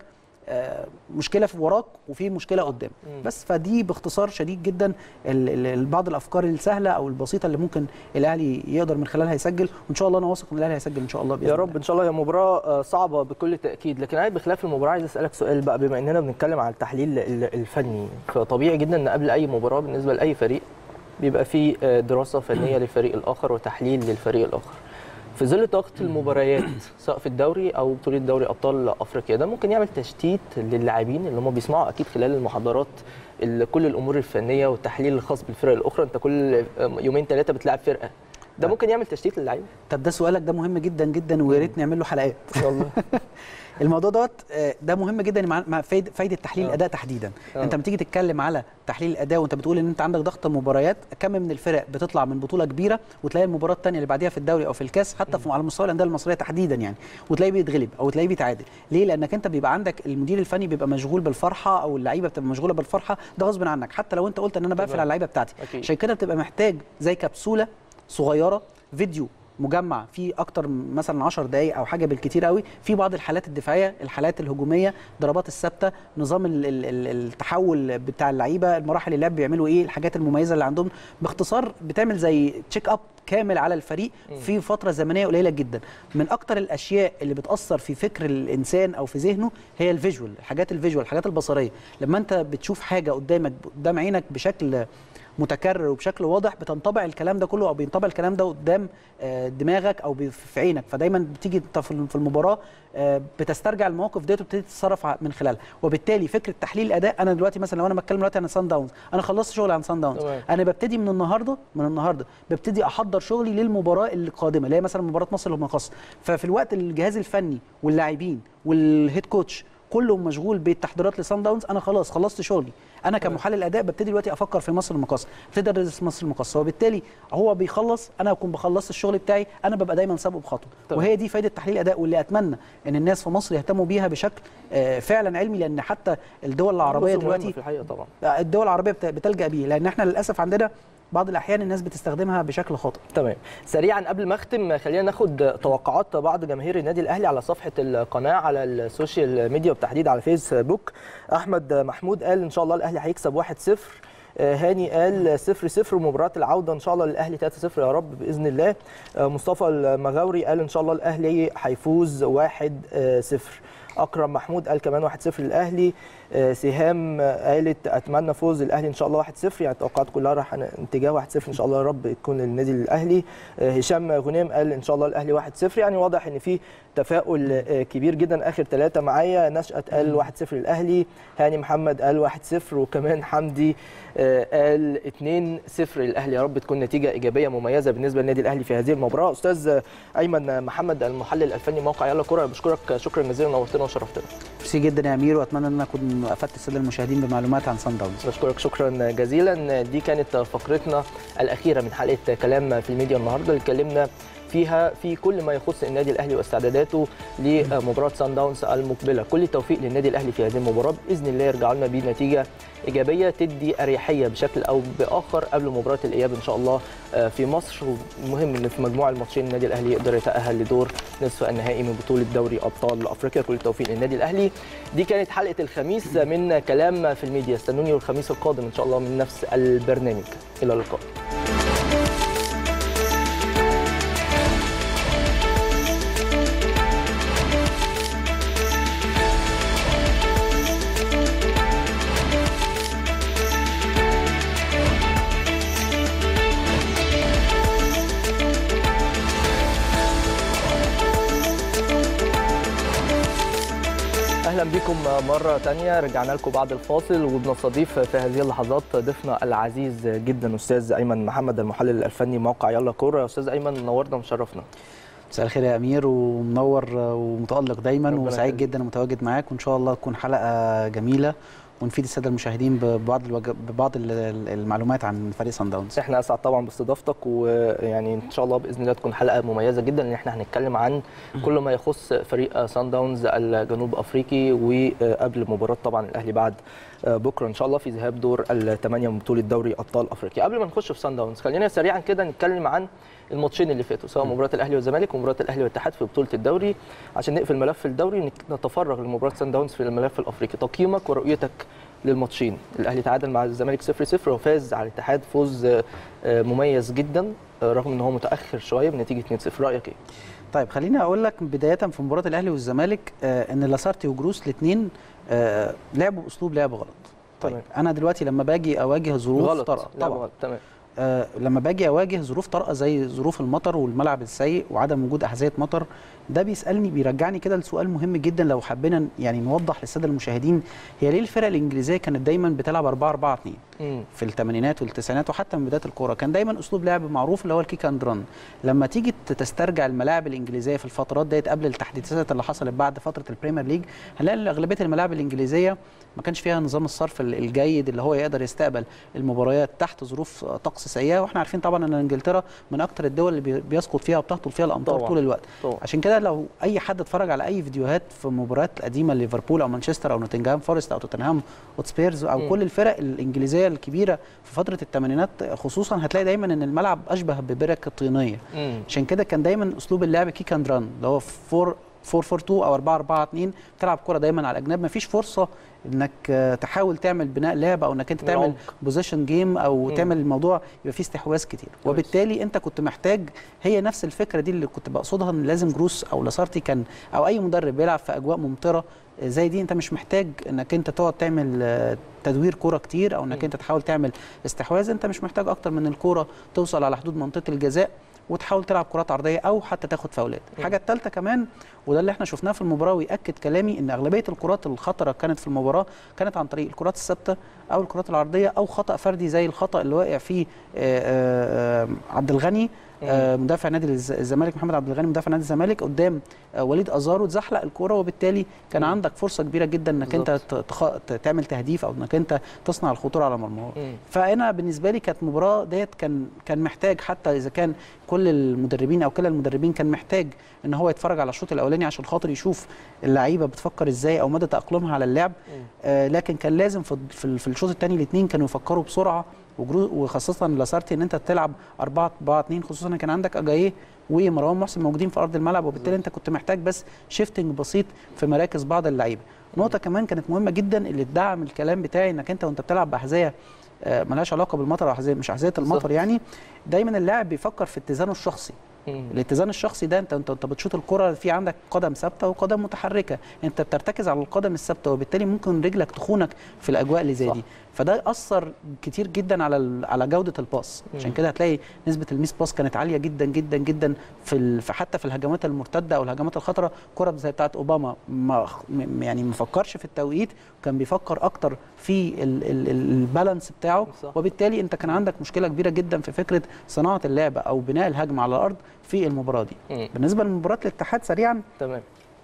مشكله في وراك وفي مشكله قدام. بس فدي باختصار شديد جدا بعض الافكار السهله او البسيطه اللي ممكن الاهلي يقدر من خلالها يسجل، وان شاء الله انا واثق ان الاهلي هيسجل ان شاء الله باذن يا رب ان شاء الله. هي مباراه صعبه بكل تاكيد، لكن انا بخلاف المباراه عايز اسالك سؤال بقى، بما اننا بنتكلم على التحليل الفني، فطبيعي جدا ان قبل اي مباراه بالنسبه لاي فريق بيبقى في دراسه فنيه للفريق الاخر وتحليل للفريق الاخر. في ظل ضغط المباريات سواء في الدوري او بطوله دوري ابطال افريقيا، ده ممكن يعمل تشتيت للاعبين اللي هم بيسمعوا اكيد خلال المحاضرات كل الامور الفنيه والتحليل الخاص بالفرق الاخرى. انت كل يومين 3 بتلعب فرقه، ده ممكن يعمل تشتيت للاعبين؟ طب ده سؤالك ده مهم جدا جدا، ويا ريت نعمل له حلقات ان شاء الله. الموضوع ده مهم جدا مع فايده تحليل الاداء تحديدا. انت لما تيجي تتكلم على تحليل الاداء وانت بتقول ان انت عندك ضغط مباريات، كم من الفرق بتطلع من بطوله كبيره وتلاقي المباراه الثانيه اللي بعديها في الدوري او في الكاس حتى على مستوى الانديه المصريه تحديدا يعني، وتلاقيه بيتغلب او تلاقيه بيتعادل. ليه؟ لانك انت بيبقى عندك المدير الفني بيبقى مشغول بالفرحه او اللعيبه بتبقى مشغوله بالفرحه، ده غصب عنك حتى لو انت قلت ان انا بقفل على اللعيبه بتاعتي. عشان كده بتبقى محتاج زي كبسوله صغيره، فيديو مجمع فيه اكتر مثلا 10 دقائق او حاجه بالكتير قوي، في بعض الحالات الدفاعيه، الحالات الهجوميه، ضربات الثابته، نظام التحول بتاع اللعيبه، المراحل اللعب بيعملوا ايه، الحاجات المميزه اللي عندهم. باختصار بتعمل زي تشيك اب كامل على الفريق في فتره زمنيه قليله جدا. من اكتر الاشياء اللي بتاثر في فكر الانسان او في ذهنه هي الفيجوال، الحاجات البصريه. لما انت بتشوف حاجه قدام عينك بشكل متكرر وبشكل واضح، بتنطبع الكلام ده كله او بينطبع الكلام ده قدام دماغك او في عينك، فدايما بتيجي في المباراه بتسترجع المواقف ديت وبتبتدي تتصرف من خلالها. وبالتالي فكره تحليل الاداء، انا دلوقتي مثلا لو انا بتكلم دلوقتي عن سان داونز، انا خلصت شغل عن سان داونز، انا ببتدي من النهارده ببتدي احضر شغلي للمباراه القادمه اللي هي مثلا مباراه مصر للمقص. ففي الوقت الجهاز الفني واللاعبين والهيد كوتش كله مشغول بالتحضيرات لسان داونز، انا خلاص خلصت شغلي. انا كمحلل اداء ببتدي دلوقتي افكر في مصر المقاصه، ابتدي ادرس مصر المقاصه، وبالتالي هو بيخلص انا اكون بخلص الشغل بتاعي، انا ببقى دايما سابقه بخطوه. وهي دي فائده تحليل الاداء، واللي اتمنى ان الناس في مصر يهتموا بيها بشكل فعلا علمي، لان حتى الدول العربيه دلوقتي في الحقيقه طبعا الدول العربيه بتلجا بيه، لان احنا للاسف عندنا بعض الاحيان الناس بتستخدمها بشكل خاطئ. تمام. سريعا قبل ما اختم خلينا ناخد توقعات بعض جماهير النادي الاهلي على صفحه القناه على السوشيال ميديا وبالتحديد على فيسبوك. احمد محمود قال ان شاء الله الاهلي هيكسب 1-0. هاني قال 0-0 ومباراه العوده ان شاء الله للاهلي 3-0 يا رب باذن الله. مصطفى المغاوري قال ان شاء الله الاهلي هيفوز 1-0. اكرم محمود قال كمان 1-0 للاهلي. سهام قالت اتمنى فوز الاهلي ان شاء الله 1-0، يعني التوقعات كلها راح اتجاه 1-0 ان شاء الله يا رب يكون للنادي الاهلي. هشام غنيم قال ان شاء الله الاهلي 1-0، يعني واضح ان في تفاؤل كبير جدا. اخر 3 معايا. نشأت قال 1-0 للاهلي. هاني محمد قال 1-0 وكمان حمدي قال 2-0 للاهلي. يا رب تكون نتيجه ايجابيه مميزه بالنسبه للنادي الاهلي في هذه المباراه. استاذ ايمن محمد المحلل الفني موقع يلا كوره، بشكرك شكرا جزيلا، نورتنا وشرفتنا. ميرسي جدا يا امير، واتمنى ان انا اكون افدت الساده المشاهدين بمعلومات عن صن داونز. بشكرك شكرا جزيلا. دي كانت فقرتنا الاخيره من حلقه كلام في الميديا النهارده، اللي اتكلمنا فيها في كل ما يخص النادي الاهلي واستعداداته لمباراه صن داونز المقبله. كل التوفيق للنادي الاهلي في هذه المباراه، باذن الله يرجعوا لنا بنتيجه ايجابيه تدي اريحيه بشكل او باخر قبل مباراه الاياب ان شاء الله في مصر. والمهم ان في مجموع الماتشين النادي الاهلي يقدر يتاهل لدور نصف النهائي من بطوله دوري ابطال افريقيا. كل التوفيق للنادي الاهلي. دي كانت حلقه الخميس من كلام في الميديا، استنوني الخميس القادم ان شاء الله من نفس البرنامج. الى اللقاء. اهلا بكم مره ثانيه. رجعنا لكم بعد الفاصل وبنستضيف في هذه اللحظات ضيفنا العزيز جدا استاذ ايمن محمد المحلل الفني موقع يلا كوره. استاذ ايمن نورنا ومشرفنا. مساء الخير يا امير، ومنور ومتالق دايما وسعيد جدا ومتواجد معاك، وان شاء الله تكون حلقه جميله ونفيد الساده المشاهدين ببعض المعلومات عن فريق صن داونز. احنا اسعد طبعا باستضافتك، ويعني ان شاء الله باذن الله تكون حلقه مميزه جدا، ان احنا هنتكلم عن كل ما يخص فريق صن داونز الجنوب افريقي، وقبل مباراه طبعا الاهلي بعد بكره ان شاء الله في ذهاب دور الثمانيه من بطوله دوري ابطال افريقيا. قبل ما نخش في صن داونز خلينا سريعا كده نتكلم عن الماتشين اللي فاتوا، سواء مباراه الاهلي والزمالك ومباراه الاهلي والاتحاد في بطوله الدوري، عشان نقفل ملف الدوري نتفرغ لمباراه صن داونز في الملف الافريقي. تقييمك ورؤيتك للماتشين. الاهلي تعادل مع الزمالك 0-0 وفاز على الاتحاد فوز مميز جدا رغم ان هو متاخر شويه بنتيجه 2-0. رايك ايه؟ طيب خليني اقول لك بدايه في مباراه الاهلي والزمالك ان لاسارتي وجروس الاثنين لعبوا باسلوب لعب غلط. طيب انا دلوقتي لما باجي اواجه ظروف طارئه طبعا تمام، لما باجي اواجه ظروف طارئه زي ظروف المطر والملعب السيء وعدم وجود احذيه مطر، ده بيرجعني كده لسؤال مهم جدا. لو حبينا يعني نوضح للساده المشاهدين، هي ليه الفرق الانجليزيه كانت دايما بتلعب 4-4-2 في الثمانينات والتسعينات وحتى من بدايه الكوره؟ كان دايما اسلوب لعب معروف اللي هو الكيك اند ران. لما تيجي تسترجع الملاعب الانجليزيه في الفترات ديت قبل التحديثات اللي حصلت بعد فتره البريمير ليج، هنلاقي ان اغلبيه الملاعب الانجليزيه ما كانش فيها نظام الصرف الجيد اللي هو يقدر يستقبل المباريات تحت ظروف طقس سيئه، واحنا عارفين طبعا ان انجلترا من اكثر الدول اللي بيسقط فيها وبتهطل فيها الامطار طول الوقت. عشان كده لو اي حد اتفرج على اي فيديوهات في مباريات قديمه ليفربول او مانشستر او نوتنغهام فورست او توتنهام وسبيرز او كل الفرق الانجليزيه الكبيره في فتره الثمانينات خصوصا، هتلاقي دايما ان الملعب اشبه ببرك الطينيه. عشان كده كان دايما اسلوب اللعب كيك اند ران اللي هو 4-4-2 او 4-4-2، بتلعب كره دايما على الاجناب، مفيش فرصه انك تحاول تعمل بناء لعب او انك انت تعمل بوزيشن جيم او تعمل الموضوع يبقى فيه استحواذ كتير. وبالتالي انت كنت محتاج، هي نفس الفكره دي اللي كنت بقصدها، ان لازم جروس او لاسارتي كان او اي مدرب بيلعب في اجواء ممطره زي دي، انت مش محتاج انك انت تقعد تعمل تدوير كوره كتير او انك انت تحاول تعمل استحواذ. انت مش محتاج اكتر من الكوره توصل على حدود منطقه الجزاء وتحاول تلعب كرات عرضيه او حتى تاخد فاولات. الحاجه الثالثه كمان وده اللي احنا شفناه في المباراه ويأكد كلامي، ان اغلبيه الكرات الخطره كانت في المباراه كانت عن طريق الكرات الثابته او الكرات العرضيه او خطا فردي زي الخطا اللي واقع فيه عبد الغني مدافع نادي الزمالك، محمد عبد الغني مدافع نادي الزمالك قدام وليد ازارو، اتزحلق الكوره وبالتالي كان عندك فرصه كبيره جدا انك انت تعمل تهديف او انك انت تصنع الخطوره على مرمى. فانا بالنسبه لي كانت مباراه ديت كان محتاج، حتى اذا كان كل المدربين او كلا المدربين كان محتاج ان هو يتفرج على الشوط الاولاني عشان خاطر يشوف اللعيبه بتفكر ازاي او مدى تاقلمها على اللعب، لكن كان لازم في الشوط الثاني الاثنين كانوا يفكروا بسرعه وخاصه لاسارتي ان انت تلعب 4-4-2، خصوصا ان كان عندك اجاييه ومروان محسن موجودين في ارض الملعب، وبالتالي انت كنت محتاج بس شيفتنج بسيط في مراكز بعض اللعيبه. نقطه كمان كانت مهمه جدا اللي تدعم الكلام بتاعي، انك انت وانت بتلعب باحذيه ملهاش علاقه بالمطر، او مش احذيه المطر يعني، دايما اللاعب بيفكر في اتزانه الشخصي. الاتزان الشخصي ده انت بتشوط الكره في عندك قدم ثابته وقدم متحركه، انت بترتكز على القدم الثابته، وبالتالي ممكن رجلك تخونك في الاجواء اللي زي دي، فده اثر كتير جدا على جوده الباس. عشان كده هتلاقي نسبه الميس باس كانت عاليه جدا جدا جدا في حتى في الهجمات المرتده او الهجمات الخطره. كره زي بتاعه اوباما يعني ما فكرش في التوقيت، وكان بيفكر اكتر في البالانس بتاعه، وبالتالي انت كان عندك مشكله كبيره جدا في فكره صناعه اللعبه او بناء الهجمه على الارض في المباراه دي. بالنسبه لمباراه الاتحاد سريعا، تمام،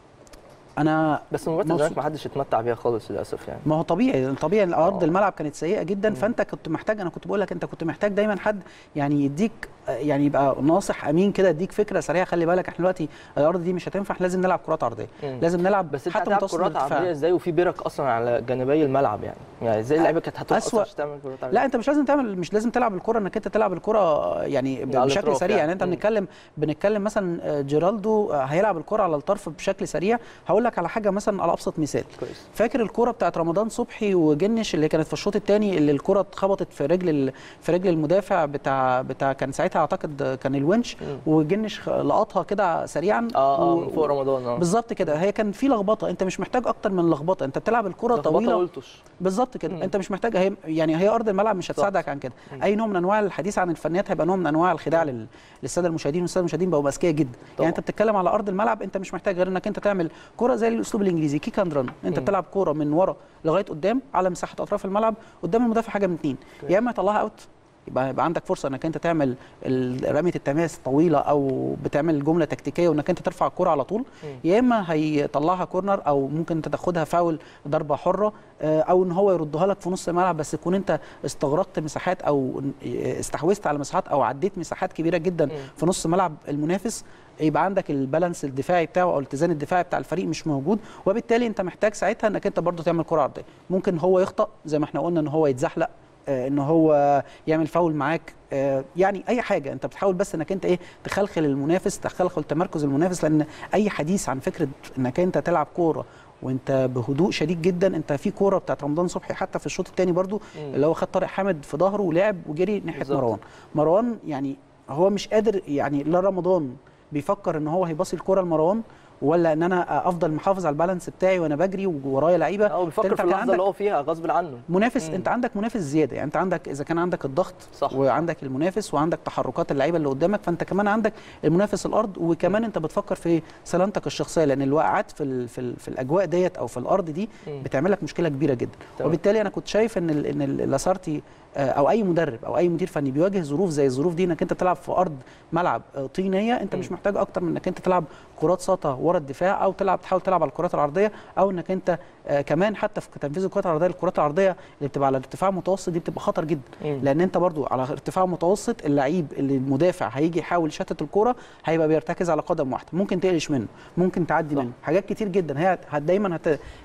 انا بس مباراه الزمالك ما حدش اتمتع بيها خالص للاسف يعني. ما هو طبيعي ارض الملعب كانت سيئه جدا، فانت كنت محتاج، انا كنت بقول لك انت كنت محتاج دايما حد يعني يديك، يعني يبقى ناصح امين كده، يديك فكره سريعه. خلي بالك احنا دلوقتي الارض دي مش هتنفع، لازم نلعب كرات عرضيه، لازم نلعب بس حتى متوسط كرات عرضيه ازاي وفي برك اصلا على جانبي الملعب يعني ازاي اللعيبه كانت هتقف اصلا عشان تعمل كرات عرضيه؟ لا انت مش لازم تلعب الكره انك انت تلعب الكره يعني بشكل سريع يعني انت بنتكلم مثلا جيرالدو هيلعب الكره على الطرف بشكل سريع. هقول لك على حاجه مثلا على ابسط مثال كويس. فاكر الكره بتاعت رمضان صبحي وجنش اللي كانت في الشوط الثاني، اللي الكره اتخبطت في رجل المدافع بتاع كان ساعتها اعتقد كان الونش، وجنش لقطها كده سريعا من فوق رمضان. بالظبط كده، هي كان في لخبطه، انت مش محتاج اكتر من لخبطه، انت بتلعب الكره طويله بالظبط كده. انت مش محتاج، هي ارض الملعب مش هتساعدك عن كده. اي نوع من انواع الحديث عن الفنيات هيبقى نوع من انواع الخداع للساده المشاهدين، والساده المشاهدين بقوا اذكياء جدا طبعا. يعني انت بتتكلم على ارض الملعب، انت مش محتاج غير انك انت تعمل كره زي الاسلوب الانجليزي كيك اند ران، انت بتلعب كره من ورا لغايه قدام على مساحه اطراف الملعب، قدام المدافع حاجه من اتنين، يا اما يطلعها اوت يبقى عندك فرصه انك انت تعمل رميه التماس طويله، او بتعمل جمله تكتيكيه وانك انت ترفع الكره على طول، يا اما هيطلعها كورنر، او ممكن انت تاخدها فاول ضربه حره، او ان هو يردها لك في نص الملعب، بس تكون انت استغرقت مساحات او استحوذت على مساحات او عديت مساحات كبيره جدا في نص ملعب المنافس، يبقى عندك البالانس الدفاعي بتاعه او الاتزان الدفاعي بتاع الفريق مش موجود، وبالتالي انت محتاج ساعتها انك انت برضو تعمل كره عرضيه. ممكن هو يخطأ زي ما احنا قلنا، ان هو يتزحلق، ان هو يعمل فاول معاك، يعني اي حاجه انت بتحاول بس انك انت تخلخل المنافس، تخلخل تمركز المنافس، لان اي حديث عن فكره انك انت تلعب كوره وانت بهدوء شديد جدا. انت في كوره بتاعت رمضان صبحي حتى في الشوط الثاني برضو اللي هو خد طارق حامد في ظهره ولعب وجري ناحيه مروان يعني هو مش قادر، يعني لا رمضان بيفكر ان هو هيباصي الكوره لمروان، ولا ان انا افضل محافظ على البالانس بتاعي وانا بجري وورايا لعيبه، او بيفكر في اللحظه اللي هو فيها غصب عنه منافس. انت عندك منافس زياده، يعني انت عندك اذا كان عندك الضغط صح، وعندك المنافس وعندك تحركات اللعيبه اللي قدامك، فانت كمان عندك المنافس الارض، وكمان انت بتفكر في سلامتك الشخصيه، لان الوقعات في الاجواء ديت او في الارض دي بتعمل لك مشكله كبيره جدا. وبالتالي انا كنت شايف ان لاسارتي او اي مدرب او اي مدير فني بيواجه ظروف زي الظروف دي، انك انت تلعب في ارض ملعب طينيه، انت مش محتاج اكتر من انك انت تلعب كرات ساطه ورا الدفاع، او تحاول تلعب على الكرات العرضيه، او انك انت كمان حتى في تنفيذ الكرات العرضيه، الكرات العرضيه اللي بتبقى على ارتفاع متوسط دي بتبقى خطر جدا، لان انت برضو على ارتفاع متوسط اللعيب اللي المدافع هيجي يحاول يشتت الكره هيبقى بيرتكز على قدم واحده، ممكن تقلش منه، ممكن تعدي منه، حاجات كتير جدا. هي دايما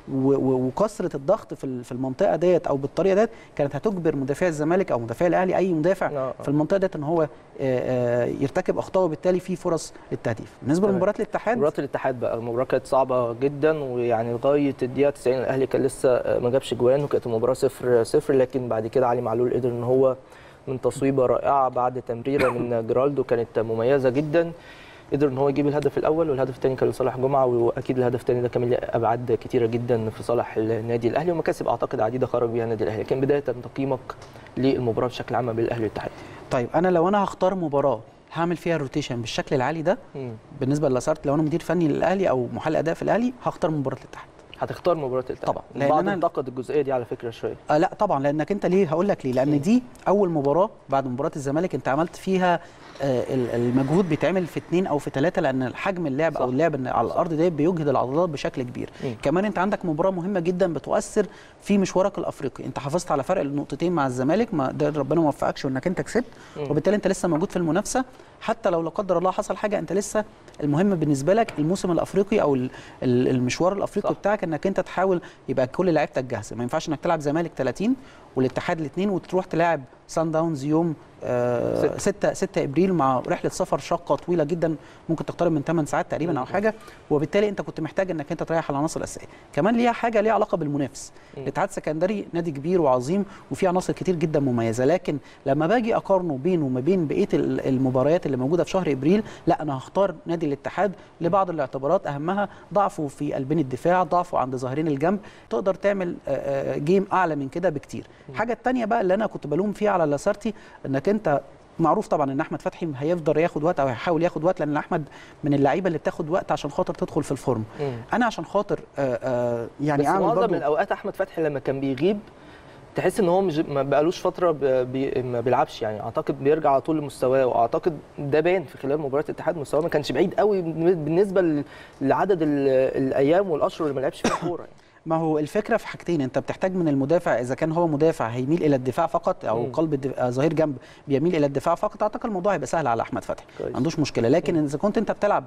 وكثره الضغط في المنطقه ديت او بالطريقه ديت كانت هتجبر مدافع الزمالك او مدافع الاهلي، اي مدافع في المنطقه ديت، ان هو يرتكب اخطاء، وبالتالي في فرص للتهديف. بالنسبه لمباراه الاتحاد، بقى المباراه كانت صعبه جدا، ويعني لغايه الدقيقه 90 الاهلي كان لسه ما جابش جوان، وكانت المباراه 0-0، لكن بعد كده علي معلول قدر ان هو من تصويبه رائعه بعد تمريره من جيرالدو كانت مميزه جدا، قدر ان هو يجيب الهدف الاول، والهدف الثاني كان لصالح جمعه، واكيد الهدف الثاني ده كان له ابعاد كثيره جدا في صالح النادي الاهلي، ومكاسب اعتقد عديده خرج بيها النادي الاهلي. كان بدايه تقييمك للمباراه بشكل عام بين الاهلي والاتحاد؟ طيب انا لو انا هختار مباراه هعمل فيها الروتيشن بالشكل العالي ده، بالنسبه للاسارت، لو انا مدير فني للاهلي او محلل اداء في الاهلي هختار مباراه الاتحاد. هتختار مباراه الاتحاد طبعا، لان انا انتقد الجزئيه دي على فكره شويه. لا طبعا، لانك انت ليه؟ هقول لك ليه. لان دي اول مباراه بعد مباراه الزمالك انت عملت فيها المجهود بيتعمل في 2 أو في 3، لان حجم اللعب صح. او اللعب على الارض ده بيجهد العضلات بشكل كبير. كمان انت عندك مباراه مهمه جدا بتؤثر في مشوارك الافريقي، انت حافظت على فرق النقطتين مع الزمالك، ما ده ربنا ما وفقكش وانك انت كسبت، وبالتالي انت لسه موجود في المنافسه، حتى لو لا قدر الله حصل حاجه انت لسه المهم بالنسبه لك الموسم الافريقي او المشوار الافريقي صح. بتاعك انك انت تحاول يبقى كل لعيبتك جاهزه. ما ينفعش انك تلعب زمالك 30 والاتحاد الاثنين وتروح تلاعب سان داونز يوم 6 ابريل، مع رحله سفر شاقه طويله جدا ممكن تقترب من 8 ساعات تقريبا او حاجه، وبالتالي انت كنت محتاج انك انت تريح العناصر الاساسيه. كمان ليها حاجه ليها علاقه بالمنافس. الاتحاد السكندري نادي كبير وعظيم وفيه عناصر كتير جدا مميزه، لكن لما باجي اقارنه بينه وما بين بقيه المباريات اللي موجوده في شهر ابريل، لا انا هختار نادي الاتحاد لبعض الاعتبارات، اهمها ضعفه في قلبين الدفاع، ضعفه عند ظاهرين الجنب، تقدر تعمل جيم اعلى من كده بكتير. الحاجه الثانيه بقى اللي انا كنت بلوم فيها على لاسارتي، انك انت معروف طبعا ان احمد فتحي هيفضل ياخد وقت او هيحاول ياخد وقت، لان احمد من اللعيبه اللي بتاخد وقت عشان خاطر تدخل في الفورم. انا عشان خاطر يعني بس اعمل معظم الاوقات احمد فتحي لما كان بيغيب تحس ان هو ما بقالوش فتره ما بيلعبش، يعني اعتقد بيرجع على طول لمستواه، واعتقد ده باين في خلال مباريات الاتحاد، مستواه ما كانش بعيد قوي بالنسبه لعدد الايام والاشهر اللي ما لعبش فيها كوره يعني. ما هو الفكره في حاجتين، انت بتحتاج من المدافع اذا كان هو مدافع هيميل الى الدفاع فقط، او قلب ظهير جنب بيميل الى الدفاع فقط، اعتقد الموضوع هيبقى سهل على احمد فتحي، ما عندوش مشكله. لكن اذا كنت انت بتلعب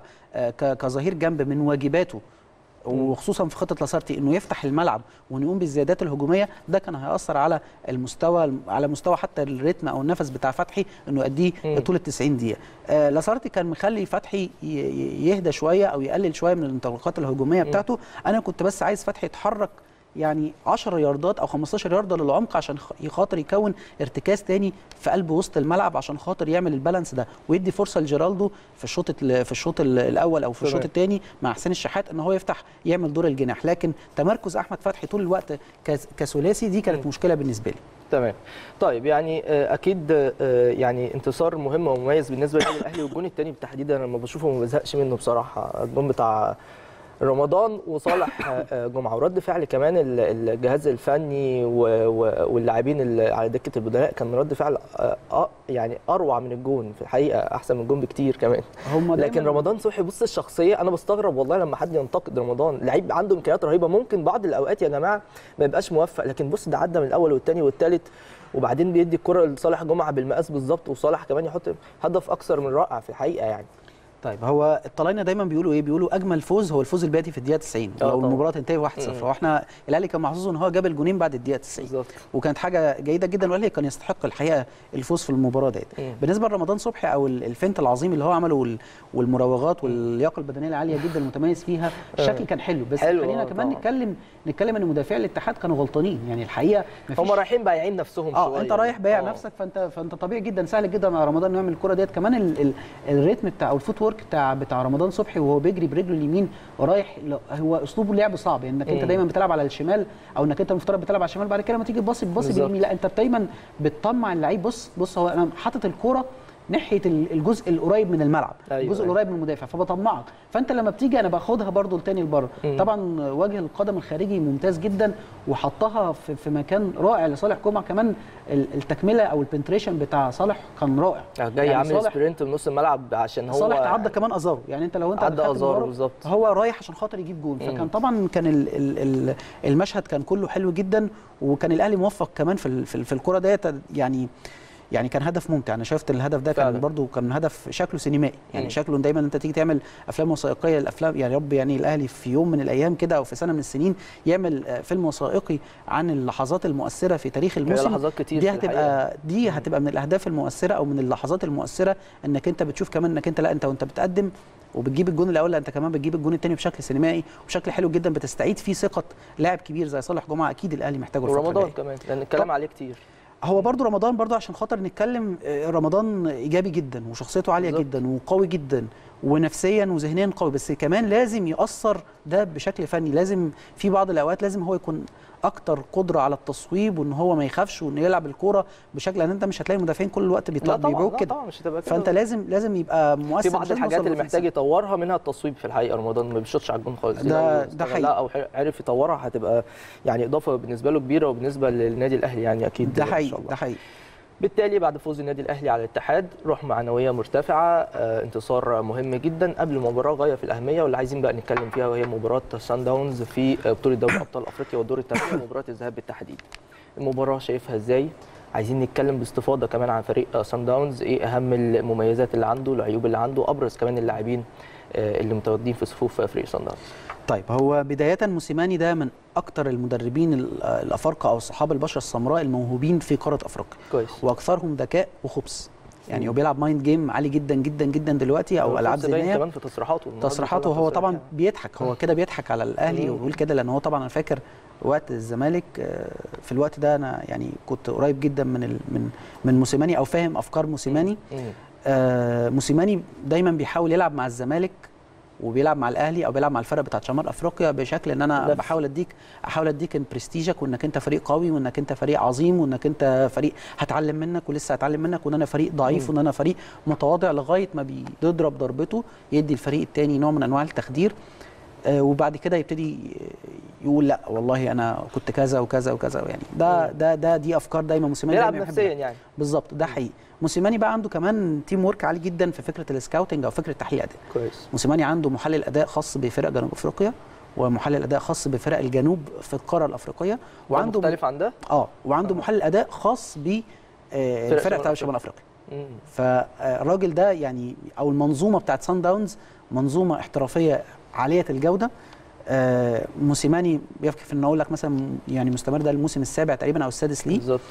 كظهير جنب، من واجباته وخصوصا في خطه لاسارتي انه يفتح الملعب وانه يقوم بالزيادات الهجوميه، ده كان هياثر على المستوى، على مستوى حتى الريتم او النفس بتاع فتحي، انه يؤديه طول ال 90 دقيقه. لاسارتي كان مخلي فتحي يهدى شويه او يقلل شويه من الانطلاقات الهجوميه بتاعته. انا كنت بس عايز فتحي يتحرك يعني 10 ياردات او 15 يارده للعمق عشان خاطر يكون ارتكاز تاني في قلب وسط الملعب، عشان خاطر يعمل البالانس ده ويدي فرصه لجيرالدو في الشوط الاول او في الشوط الثاني مع حسين الشحات ان هو يفتح يعمل دور الجناح. لكن تمركز احمد فتحي طول الوقت كثلاثي دي كانت مشكله بالنسبه لي. تمام. طيب يعني اكيد يعني انتصار مهم ومميز بالنسبه للاهلي، والجون الثاني بالتحديد انا لما بشوفه ما بزهقش منه بصراحه، الجون بتاع رمضان وصالح جمعه، ورد فعل كمان الجهاز الفني واللاعبين اللي على دكه البدلاء كان رد فعل يعني اروع من الجون في الحقيقه، احسن من الجون بكتير كمان. لكن رمضان صبحي بص الشخصيه، انا بستغرب والله لما حد ينتقد رمضان، لعيب عنده امكانيات رهيبه، ممكن بعض الاوقات يا جماعه ما يبقاش موفق، لكن بص ده عدى من الاول والثاني والثالث، وبعدين بيدي الكره لصالح جمعه بالمقاس بالظبط، وصالح كمان يحط هدف اكثر من رائع في الحقيقه يعني. طيب هو الطلاينه دايما بيقولوا ايه؟ بيقولوا اجمل فوز هو الفوز البديهي في الدقيقه 90 لو المباراه تنتهي 1-0، واحنا الاهلي كان محظوظ ان هو جاب الجونين بعد الدقيقه 90 بالظبط، وكانت حاجه جيده جدا، والاهلي كان يستحق الحقيقه الفوز في المباراه ديت. بالنسبه لرمضان صبحي او الفنت العظيم اللي هو عمله والمراوغات واللياقه البدنيه العاليه جدا المتميز فيها، الشكل كان حلو، بس خلينا كمان نتكلم ان مدافعي الاتحاد كانوا غلطانين، يعني الحقيقه هم رايحين بايعين نفسهم شويه. انت رايح بايع نفسك، فانت طبيعي جدا سهل جدا على رمضان يعمل الكره ديت. كمان الريتم بتاع الفوت وورك بتاع رمضان صبحي وهو بيجري برجله اليمين ورايح، هو اسلوبه لعب صعب، انك انت دايما بتلعب على الشمال، او انك انت المفترض بتلعب على الشمال، بعد كده لما تيجي تباصي باليمين، لا انت دايما بتطمع اللعيب. بص هو انا حاطط الكوره ناحيه الجزء القريب من الملعب، الجزء القريب من المدافع، فبطمعك، فانت لما بتيجي انا باخدها برده لتاني لبره. طبعا وجه القدم الخارجي ممتاز جدا، وحطها في مكان رائع لصالح جمعه. كمان التكمله او البنتريشن بتاع صالح كان رائع، جاي يعني عامل سبرنت من نص الملعب عشان هو صالح تعدى كمان ازارو، يعني انت لو انت عدى ازارو بالظبط، هو رايح عشان خاطر يجيب جول. فكان طبعا كان المشهد كان كله حلو جدا، وكان الاهلي موفق كمان في الكره ديت، يعني كان هدف ممتع. انا شفت الهدف ده كان برضو كان هدف شكله سينمائي، يعني شكله دايما انت تيجي تعمل افلام وثائقيه، الافلام يعني رب يعني الاهلي في يوم من الايام كده او في سنه من السنين يعمل فيلم وثائقي عن اللحظات المؤثره في تاريخ الموسم. لحظات كتير دي هتبقى من الاهداف المؤثره او من اللحظات المؤثره، انك انت بتشوف كمان انك انت لا انت وانت بتقدم وبتجيب الجون الاول، لا انت كمان بتجيب الجون الثاني بشكل سينمائي وبشكل حلو جدا، بتستعيد فيه ثقه لاعب كبير زي صالح جمعه. اكيد الاهلي محتاجه الفتره الجايه، ورمضان كمان لان الكلام عليه كتير. هو برضو رمضان عشان خاطر نتكلم، رمضان ايجابي جدا وشخصيته عاليه جدا وقوي جدا ونفسيا وذهنيا قوي، بس كمان لازم يأثر ده بشكل فني، لازم في بعض الاوقات لازم هو يكون اكتر قدره على التصويب، وان هو ما يخافش وانه يلعب الكوره بشكل ان انت مش هتلاقي المدافعين كل الوقت بيبيعوك كده، فانت لازم يبقى مؤثر. في بعض الحاجات اللي محتاج يطورها منها التصويب في الحقيقه، رمضان ما بيشوطش على الجون خالص، ده حقيقي، لا او عرف يطورها هتبقى يعني اضافه بالنسبه له كبيره، وبالنسبه للنادي الاهلي يعني اكيد ده حقيقي. بالتالي بعد فوز النادي الاهلي على الاتحاد، روح معنويه مرتفعه، انتصار مهم جدا قبل مباراه غايه في الاهميه واللي عايزين بقى نتكلم فيها، وهي مباراه سان داونز في بطوله دوري ابطال افريقيا والدور الثاني، مباراه الذهاب بالتحديد. المباراه شايفها ازاي؟ عايزين نتكلم باستفاضه كمان عن فريق سان داونز، ايه اهم المميزات اللي عنده، العيوب اللي عنده، ابرز كمان اللاعبين اللي متواجدين في صفوف فريق سان داونز. طيب هو بدايه موسيماني ده من اكتر المدربين الافارقه او صحاب البشره السمراء الموهوبين في قاره افريقيا كويس. واكثرهم ذكاء وخبث. يعني هو بيلعب مايند جيم عالي جدا جدا جدا دلوقتي، او العاب ذهنيه كمان في تصريحاته هو طبعا بيضحك، هو كده بيضحك على الاهلي ويقول كده، لان هو طبعا انا فاكر وقت الزمالك في الوقت ده انا يعني كنت قريب جدا من موسيماني او فاهم افكار موسيماني. موسيماني دايما بيحاول يلعب مع الزمالك وبيلعب مع الاهلي او بيلعب مع الفرق بتاعت شمال افريقيا بشكل ان انا احاول اديك برستيجك، وانك انت فريق قوي، وانك انت فريق عظيم، وانك انت فريق هتعلم منك ولسه هتعلم منك، وان انا فريق ضعيف، وان انا فريق متواضع، لغايه ما بيضرب ضربته يدي الفريق الثاني نوع من انواع التخدير. وبعد كده يبتدي يقول لا والله انا كنت كذا وكذا وكذا. يعني دي افكار دايما موسيماني بيلعب نفسيا يعني. بالظبط، ده حقيقي. موسيماني بقى عنده كمان تيم ورك عالي جدا في فكره السكاوتنج او فكره تحليل الاداء. كويس. موسيماني عنده محلل اداء خاص بفرق جنوب افريقيا، ومحلل اداء خاص بفرق الجنوب في القاره الافريقيه، وعنده مختلف عن ده. وعنده محلل اداء خاص ب الفرق بتاع شمال افريقيا. فالراجل ده يعني او المنظومه بتاعت سان داونز منظومه احترافيه عاليه الجوده. موسيماني يكفي ان اقول لك مثلا يعني مستمر ده الموسم السابع تقريبا او السادس ليه بالظبط.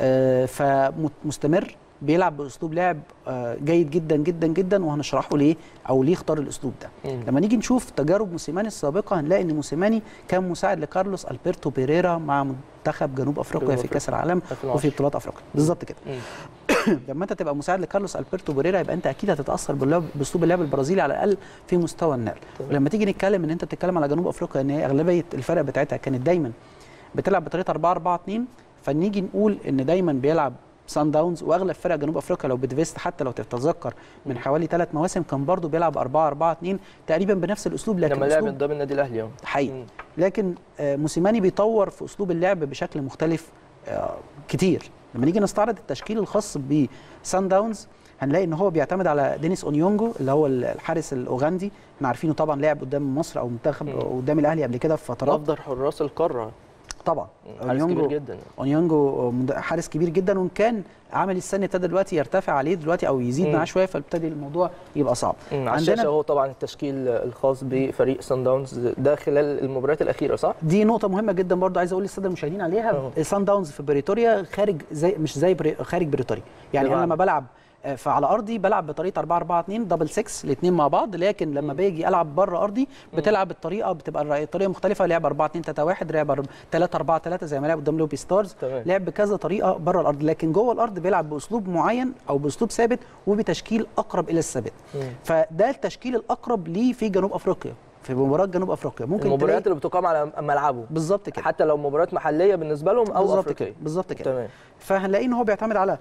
فمستمر بيلعب باسلوب لعب جيد جدا جدا جدا، وهنشرحه ليه او ليه اختار الاسلوب ده. لما نيجي نشوف تجارب موسيماني السابقه هنلاقي ان موسيماني كان مساعد لكارلوس البرتو بيريرا مع منتخب جنوب افريقيا في كاس العالم وفي بطولات افريقيا. بالظبط كده. لما انت تبقى مساعد لكارلوس البرتو بيريرا يبقى انت اكيد هتتاثر باسلوب اللعب البرازيلي على الاقل في مستوى النقل. ولما تيجي نتكلم ان انت بتتكلم على جنوب افريقيا ان هي اغلبيه الفرق بتاعتها كانت دايما بتلعب بطريقه 4-4-2، فنيجي نقول ان دايما بيلعب سان داونز واغلب فرق جنوب افريقيا لو بتفيست حتى لو تتذكر من حوالي 3 مواسم كان برضو بيلعب 4-4-2 تقريبا بنفس الاسلوب، لكن لما لعب قدام النادي الاهلي حقيقي. لكن موسيماني بيطور في اسلوب اللعب بشكل مختلف كتير. لما نيجي نستعرض التشكيل الخاص بسان داونز هنلاقي ان هو بيعتمد على دينيس اونيونجو اللي هو الحارس الاوغندي، احنا عارفينه طبعا لعب قدام مصر او منتخب قدام الاهلي قبل كده في فترات. افضل حراس القاره طبعا. حارس كبير جدا. اونيونجو حارس كبير جدا، وان كان عامل السن ابتدى دلوقتي يرتفع عليه دلوقتي او يزيد معاه شويه، فابتدي الموضوع يبقى صعب. على الشاشه هو طبعا التشكيل الخاص بفريق سان داونز ده خلال المباريات الاخيره، صح؟ دي نقطه مهمه جدا برضو عايز اقول للساده المشاهدين عليها. سان داونز في بريتوريا خارج خارج بريتوريا، يعني انا لما بلعب فعلى ارضي بلعب بطريقه 4-4-2 دبل 6 الاثنين مع بعض، لكن لما باجي العب بره ارضي بتلعب الطريقه بتبقى الطريقه مختلفه، لعب 4-2-3-1، لعب 3-4-3 زي ما لعب قدام لوبي ستارز، لعب بكذا طريقه بره الارض، لكن جوه الارض بيلعب باسلوب معين او باسلوب ثابت وبتشكيل اقرب الى الثابت. فده التشكيل الاقرب ليه في جنوب افريقيا في مباراه جنوب افريقيا. ممكن المباريات اللي بتقام على ملعبه بالظبط كده، حتى لو مباريات محليه بالنسبه لهم او افريقيه. بالظبط كده. تمام. فهنلاقي ان هو بيعتمد على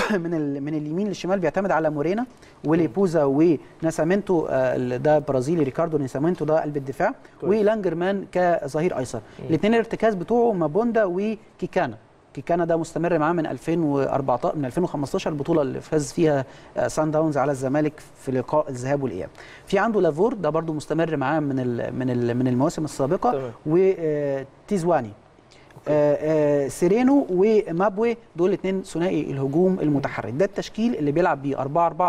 من اليمين للشمال بيعتمد على مورينا وليبوزا وناسامنتو، ده برازيلي، ريكاردو ناسامنتو ده قلب الدفاع، ولانجرمان كظهير ايسر. الاثنين الارتكاز بتوعه مابوندا وكيكانا. كيكانا ده مستمر معاه من 2014 من 2015 البطوله اللي فاز فيها سان داونز على الزمالك في لقاء الذهاب والاياب. في عنده لافور ده برده مستمر معاه من المواسم السابقه، وتيزواني سيرينو ومابوي، دول الاثنين ثنائي الهجوم المتحرك. ده التشكيل اللي بيلعب بيه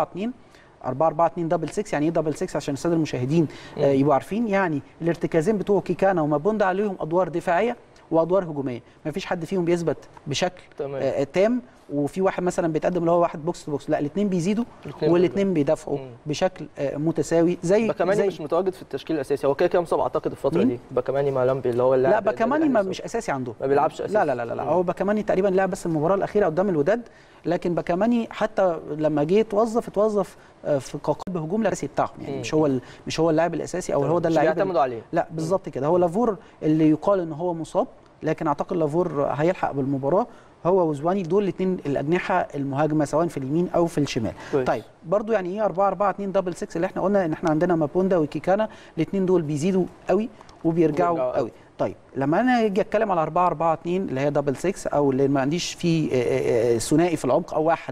4-4-2 دبل 6. يعني ايه دبل 6 عشان الساده المشاهدين يبقوا عارفين؟ يعني الارتكازين بتوع كيكانا ومابوندا عليهم ادوار دفاعيه وادوار هجوميه، ما فيش حد فيهم بيثبت بشكل تام وفي واحد مثلا بيتقدم اللي هو واحد بوكس تو بوكس، لا الاثنين بيزيدوا والاثنين بيدافعوا بشكل متساوي. باكاماني مش متواجد في التشكيل الاساسي، هو كده مصاب اعتقد الفتره دي. باكاماني مالامبي اللي هو اللاعب، لا باكاماني مش اساسي عنده، ما بيلعبش اساسي. لا هو باكاماني تقريبا لعب بس المباراه الاخيره قدام الوداد، لكن باكاماني حتى لما جه اتوظف في كقلب هجوم الاساسي بتاعهم، يعني مش هو اللاعب الاساسي او هو ده اللاعب بيعتمدوا عليه. لا بالظبط كده. هو لافور اللي يقال ان هو مصاب، لكن اعتقد لافور هيلحق بالمباراه، هو وزواني دول الاثنين الاجنحه المهاجمه سواء في اليمين او في الشمال. طيب برضو يعني ايه 4-4-2 دبل 6 اللي احنا قلنا ان احنا عندنا مابوندا وكيكانا، الاثنين دول بيزيدوا قوي وبيرجعوا قوي. طيب لما انا اجي اتكلم على 4-4-2 اللي هي دبل 6 او اللي ما عنديش فيه ثنائي في العمق او واحد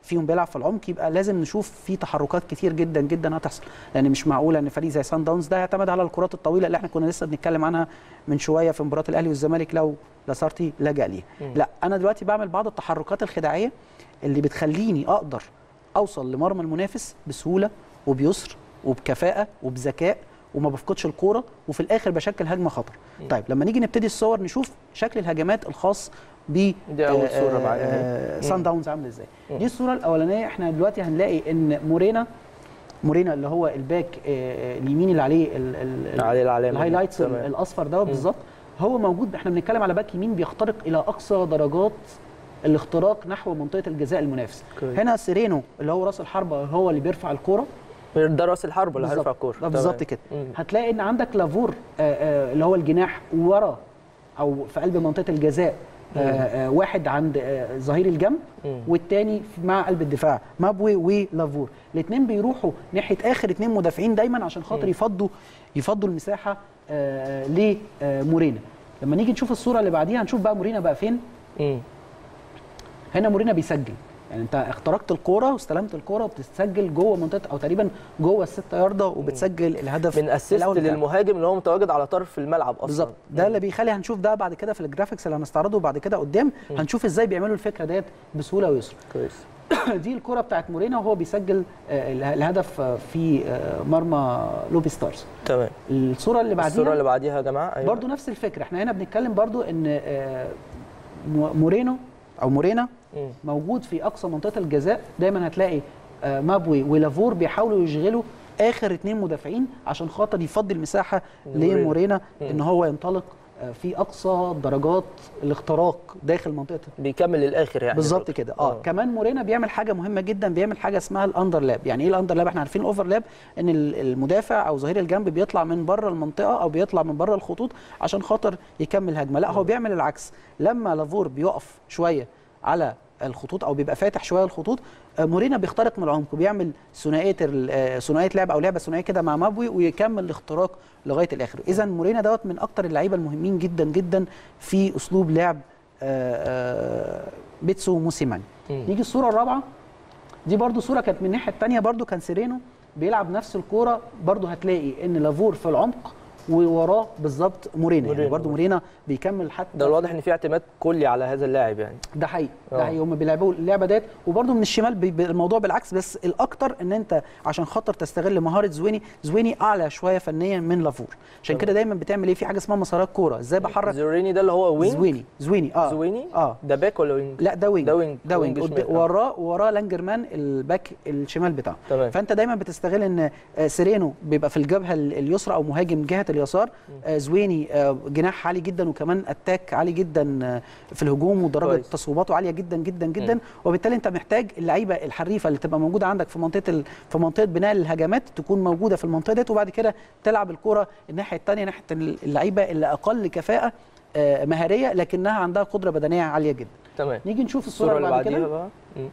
فيهم بيلعب في العمق، يبقى لازم نشوف في تحركات كتير جدا جدا هتحصل، لان مش معقوله ان فريق زي سان داونز ده يعتمد على الكرات الطويله اللي احنا كنا لسه بنتكلم عنها من شويه في مباراه الاهلي والزمالك لو لاسارتي لجأ ليها. لا، انا دلوقتي بعمل بعض التحركات الخداعيه اللي بتخليني اقدر اوصل لمرمى المنافس بسهوله وبيسر وبكفاءه وبذكاء وما بفقدش الكوره، وفي الاخر بشكل هجمه خطر. طيب لما نيجي نبتدي الصور نشوف شكل الهجمات الخاص ب دي اول صوره معانا سان داونز عامل ازاي. دي الصوره الاولانيه. احنا دلوقتي هنلاقي ان مورينا اللي هو الباك اليمين اللي عليه الهايلايتس الاصفر دوت بالظبط، هو موجود. احنا بنتكلم على باك يمين بيخترق الى اقصى درجات الاختراق نحو منطقه الجزاء المنافس. هنا سيرينو اللي هو راس الحربه هو اللي بيرفع الكوره، ده راس الحربه اللي هيرفع الكوره بالظبط كده. هتلاقي ان عندك لافور اللي هو الجناح ورا او في قلب منطقه الجزاء، واحد عند ظهير الجنب والتاني مع قلب الدفاع مابوي ولافور. الاثنين بيروحوا ناحيه اخر اثنين مدافعين دايما عشان خاطر يفضوا المساحه لمورينا. لما نيجي نشوف الصوره اللي بعديها هنشوف بقى مورينا بقى فين. هنا مورينا بيسجل، يعني انت اخترقت الكوره واستلمت الكوره وبتسجل جوه منطقه او تقريبا جوه ال6 ياردة وبتسجل الهدف من اسيست للمهاجم اللي هو متواجد على طرف الملعب اصلا. بالظبط، ده اللي بيخلي هنشوف ده بعد كده في الجرافيكس اللي هنستعرضه بعد كده قدام. هنشوف ازاي بيعملوا الفكره ديت بسهوله ويسر. كويس. دي الكوره بتاعت مورينا وهو بيسجل الهدف في مرمى لوبي ستارز. تمام. الصوره اللي بعديها يا جماعه أيوة. برضو نفس الفكره. احنا هنا بنتكلم برضو ان مورينا موجود في اقصى منطقه الجزاء. دايما هتلاقي مابوي ولافور بيحاولوا يشغلوا اخر اثنين مدافعين عشان خاطر يفضي المساحه لمورينا ان هو ينطلق في اقصى درجات الاختراق داخل منطقه، بيكمل للاخر يعني بالظبط كده. كمان مورينا بيعمل حاجه مهمه جدا، بيعمل حاجه اسمها الاندرلاب. يعني ايه الاندرلاب؟ احنا عارفين الاوفرلاب ان المدافع او ظهير الجنب بيطلع من بره المنطقه او بيطلع من بره الخطوط عشان خاطر يكمل هجمه. لا، هو بيعمل العكس. لما لافور بيقف شويه على الخطوط او بيبقى فاتح شويه الخطوط، مورينا بيخترق من العمق وبيعمل ثنائيه لعب او لعبه ثنائيه كده مع مابوي ويكمل الاختراق لغايه الاخر. اذا مورينا دوت من اكتر اللعيبه المهمين جدا جدا في اسلوب لعب بيتسو موسيماني. نيجي الصوره الرابعه. دي برده صوره كانت من الناحيه الثانيه، برده كان سيرينو بيلعب نفس الكوره. برده هتلاقي ان لافور في العمق ووراه بالظبط مورينا. يعني برضه مورينا بيكمل حتى ده الواضح ان في اعتماد كلي على هذا اللاعب يعني. ده حقيقي ده حقيقي. هم بيلعبوا اللعبه ديت وبرضه من الشمال الموضوع بالعكس، بس الاكتر ان انت عشان خاطر تستغل مهاره زويني اعلى شويه فنيا من لافور. عشان كده دايما بتعمل ايه في حاجه اسمها مسارات كوره. ازاي بحرك زويني ده اللي هو وينج؟ زويني زويني ده باك ولا وينج؟ لا ده وينج وراه لانجرمان الباك الشمال بتاعه. فانت دايما بتستغل ان سيرينو بيبقى في الجبهه اليسرى او مهاجم جهه اليسار، زويني جناح عالي جدا وكمان اتاك عالي جدا في الهجوم ودرجه تصويباته عاليه جدا جدا جدا. وبالتالي انت محتاج اللعيبه الحريفه اللي تبقى موجوده عندك في منطقه بناء الهجمات تكون موجوده في المنطقه ديت، وبعد كده تلعب الكره الناحيه الثانيه ناحيه اللعيبه اللي اقل كفاءه مهاريه لكنها عندها قدره بدنيه عاليه جدا. تمام. نيجي نشوف الصوره اللي بعد كده.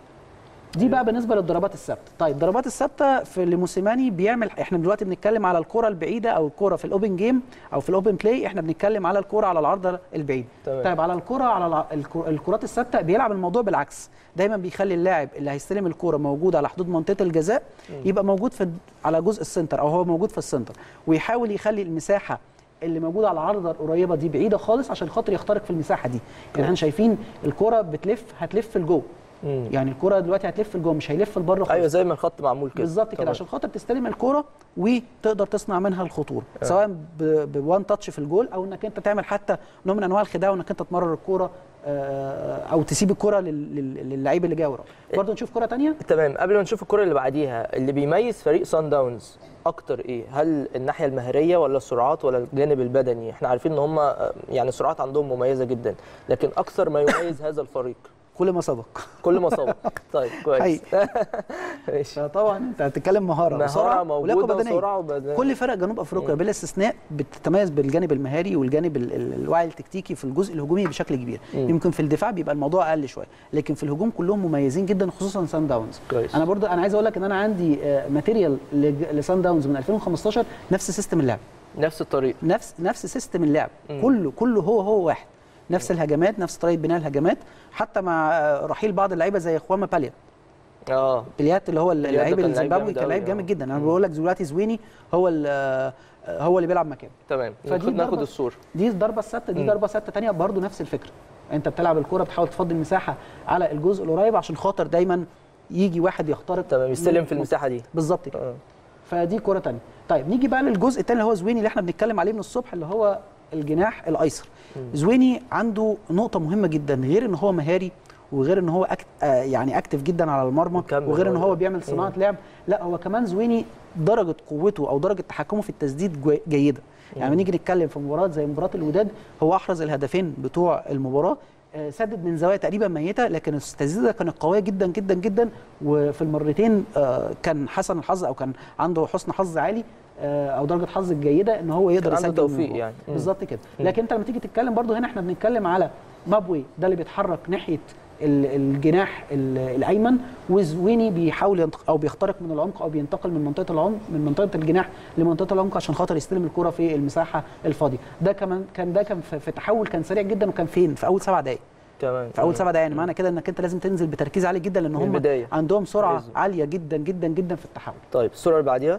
دي بقى بالنسبه للضربات الثابته. طيب الضربات الثابته في لموسيماني بيعمل، احنا دلوقتي بنتكلم على الكره البعيده او الكره في الاوبن جيم او في الاوبن بلاي، احنا بنتكلم على الكره على العرضه البعيده. طيب على الكره على الكرات الثابته بيلعب الموضوع بالعكس. دايما بيخلي اللاعب اللي هيستلم الكره موجود على حدود منطقه الجزاء يبقى موجود على جزء السنتر او هو موجود في السنتر، ويحاول يخلي المساحه اللي موجوده على العارضه القريبه دي بعيده خالص عشان خاطر يخترق في المساحه دي. يعني احنا شايفين الكره هتلف لجوه. يعني الكره دلوقتي هتلف لجوه مش هيلف لبره خالص. ايوه زي ما الخط معمول كده بالظبط كده عشان خاطر تستلم الكره وتقدر تصنع منها الخطوره سواء بوان تاتش في الجول او انك انت تعمل حتى نوع من انواع الخداع وانك انت تمرر الكره او تسيب الكره للعيب اللي جاي وراه. برضه نشوف كره ثانيه. تمام. قبل ما نشوف الكره اللي بعديها، اللي بيميز فريق سان داونز اكتر ايه؟ هل الناحيه المهريه ولا السرعات ولا الجانب البدني؟ احنا عارفين ان هم يعني السرعات عندهم مميزه جدا، لكن اكثر ما يميز هذا الفريق كل ما سبق. طيب كويس. ماشي. طبعا انت هتتكلم مهاره موجوده وسرعه وبدنيه. كل فرق جنوب افريقيا بلا استثناء بتتميز بالجانب المهاري والجانب الوعي التكتيكي في الجزء الهجومي بشكل كبير. يمكن في الدفاع بيبقى الموضوع اقل شويه، لكن في الهجوم كلهم مميزين جدا خصوصا سان داونز. انا برضو عايز اقول لك ان انا عندي ماتيريال لسان داونز من 2015 نفس سيستم اللعب، نفس الطريقه، نفس سيستم اللعب. كله هو واحد، نفس الهجمات، نفس طريقه بناء الهجمات، حتى مع رحيل بعض اللعيبه زي خوما باليا بليات اللي هو اللعيب كان الزيمبابوي كان لعيب جامد جدا. انا بقول لك دلوقتي زويني هو اللي بيلعب مكانه. تمام. فدي ناخد الصوره دي الضربه الثابته، دي ضربه ثابته ثانيه برضو نفس الفكره. انت بتلعب الكره بتحاول تفضي المساحه على الجزء القريب عشان خاطر دايما يجي واحد يخترق. تمام، يستلم في المساحه دي بالظبط كده. فدي كره ثانيه. طيب نيجي بقى للجزء الثاني اللي هو زويني اللي احنا بنتكلم عليه من الصبح، اللي هو الجناح الايسر. زويني عنده نقطه مهمه جدا، غير ان هو مهاري وغير ان هو يعني اكتف جدا على المرمى، وغير ان هو بيعمل صناعه لعب، لا هو كمان زويني درجه قوته او درجه تحكمه في التسديد جيده. يعني نيجي نتكلم في مباراه زي مباراه الوداد، هو احرز الهدفين بتوع المباراه، سدد من زوايا تقريبا ميته، لكن التسديده كانت قويه جدا جدا جدا، وفي المرتين كان حسن الحظ او كان عنده حسن حظ عالي او درجه حظ جيده ان هو يقدر يسجل توفيق يعني. بالظبط كده. لكن انت لما تيجي تتكلم برضو هنا احنا بنتكلم على مابوي ده اللي بيتحرك ناحيه الجناح الايمن، وزويني بيحاول او بيخترق من العمق او بينتقل من منطقه العمق من منطقه الجناح لمنطقه العمق عشان خاطر يستلم الكره في المساحه الفاضيه. ده كمان كان في تحول كان سريع جدا، وكان فين في اول 7 دقائق. تمام. في اول 7 دقائق، يعني معنى كده انك انت لازم تنزل بتركيز عالي جدا، لان هم عندهم سرعه عاليه جدا جدا جدا في التحول. طيب الصوره اللي بعديها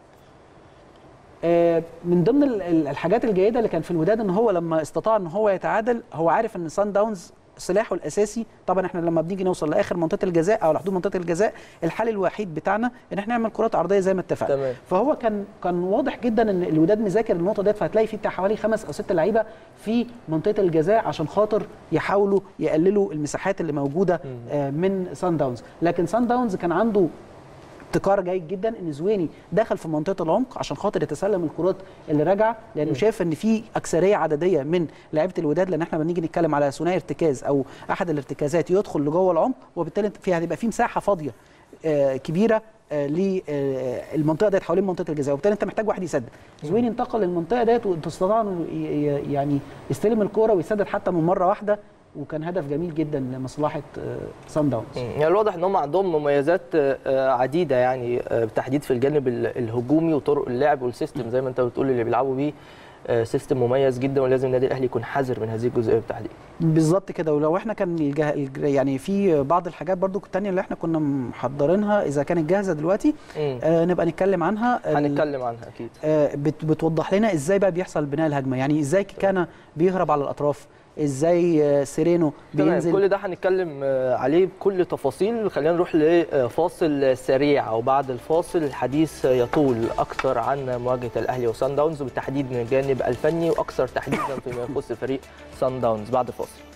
من ضمن الحاجات الجيده اللي كان في الوداد ان هو لما استطاع ان هو يتعادل، هو عارف ان سان داونز سلاحه الاساسي، طبعا احنا لما بنيجي نوصل لاخر منطقه الجزاء او لحدود منطقه الجزاء، الحل الوحيد بتاعنا ان احنا نعمل كرات عرضيه زي ما اتفقنا. فهو كان واضح جدا ان الوداد مذاكر النقطه ديت، فهتلاقي في بتاع حوالي 5 أو 6 لعيبه في منطقه الجزاء عشان خاطر يحاولوا يقللوا المساحات اللي موجوده من سان داونز. لكن سان داونز كان عنده ابتكار جيد جدا ان زويني دخل في منطقه العمق عشان خاطر يتسلم الكرات اللي راجعه، لانه شايف ان في اكثريه عدديه من لعيبه الوداد، لان احنا بنيجي نتكلم على ثنائي ارتكاز او احد الارتكازات يدخل لجوه العمق، وبالتالي هتبقى في مساحه فاضيه كبيره للمنطقه ديت حوالين منطقه الجزاء، وبالتالي انت محتاج واحد يسدد. زويني انتقل للمنطقه ديت واستطاع انه يعني يستلم الكره ويسدد حتى من مره واحده، وكان هدف جميل جدا لمصلحه سان داونز. يعني الواضح ان هم عندهم مميزات عديده، يعني بالتحديد في الجانب الهجومي وطرق اللعب والسيستم زي ما انت بتقول اللي بيلعبوا بيه سيستم مميز جدا، ولازم النادي الاهلي يكون حذر من هذه الجزئيه بالتحديد. بالظبط كده. ولو احنا كان يعني في بعض الحاجات برضو الثانيه اللي احنا كنا محضرينها اذا كانت جاهزه دلوقتي نبقى نتكلم عنها. هنتكلم عنها اكيد. بتوضح لنا ازاي بقى بيحصل بناء الهجمه، يعني ازاي كان بيهرب على الاطراف، ازاي سيرينو بينزل. كل ده هنتكلم عليه بكل تفاصيل. خلينا نروح لفاصل سريع، وبعد الفاصل الحديث يطول اكثر عن مواجهه الاهلي وسان داونز، وبالتحديد من الجانب الفني واكثر تحديدا فيما يخص فريق سان داونز بعد الفاصل.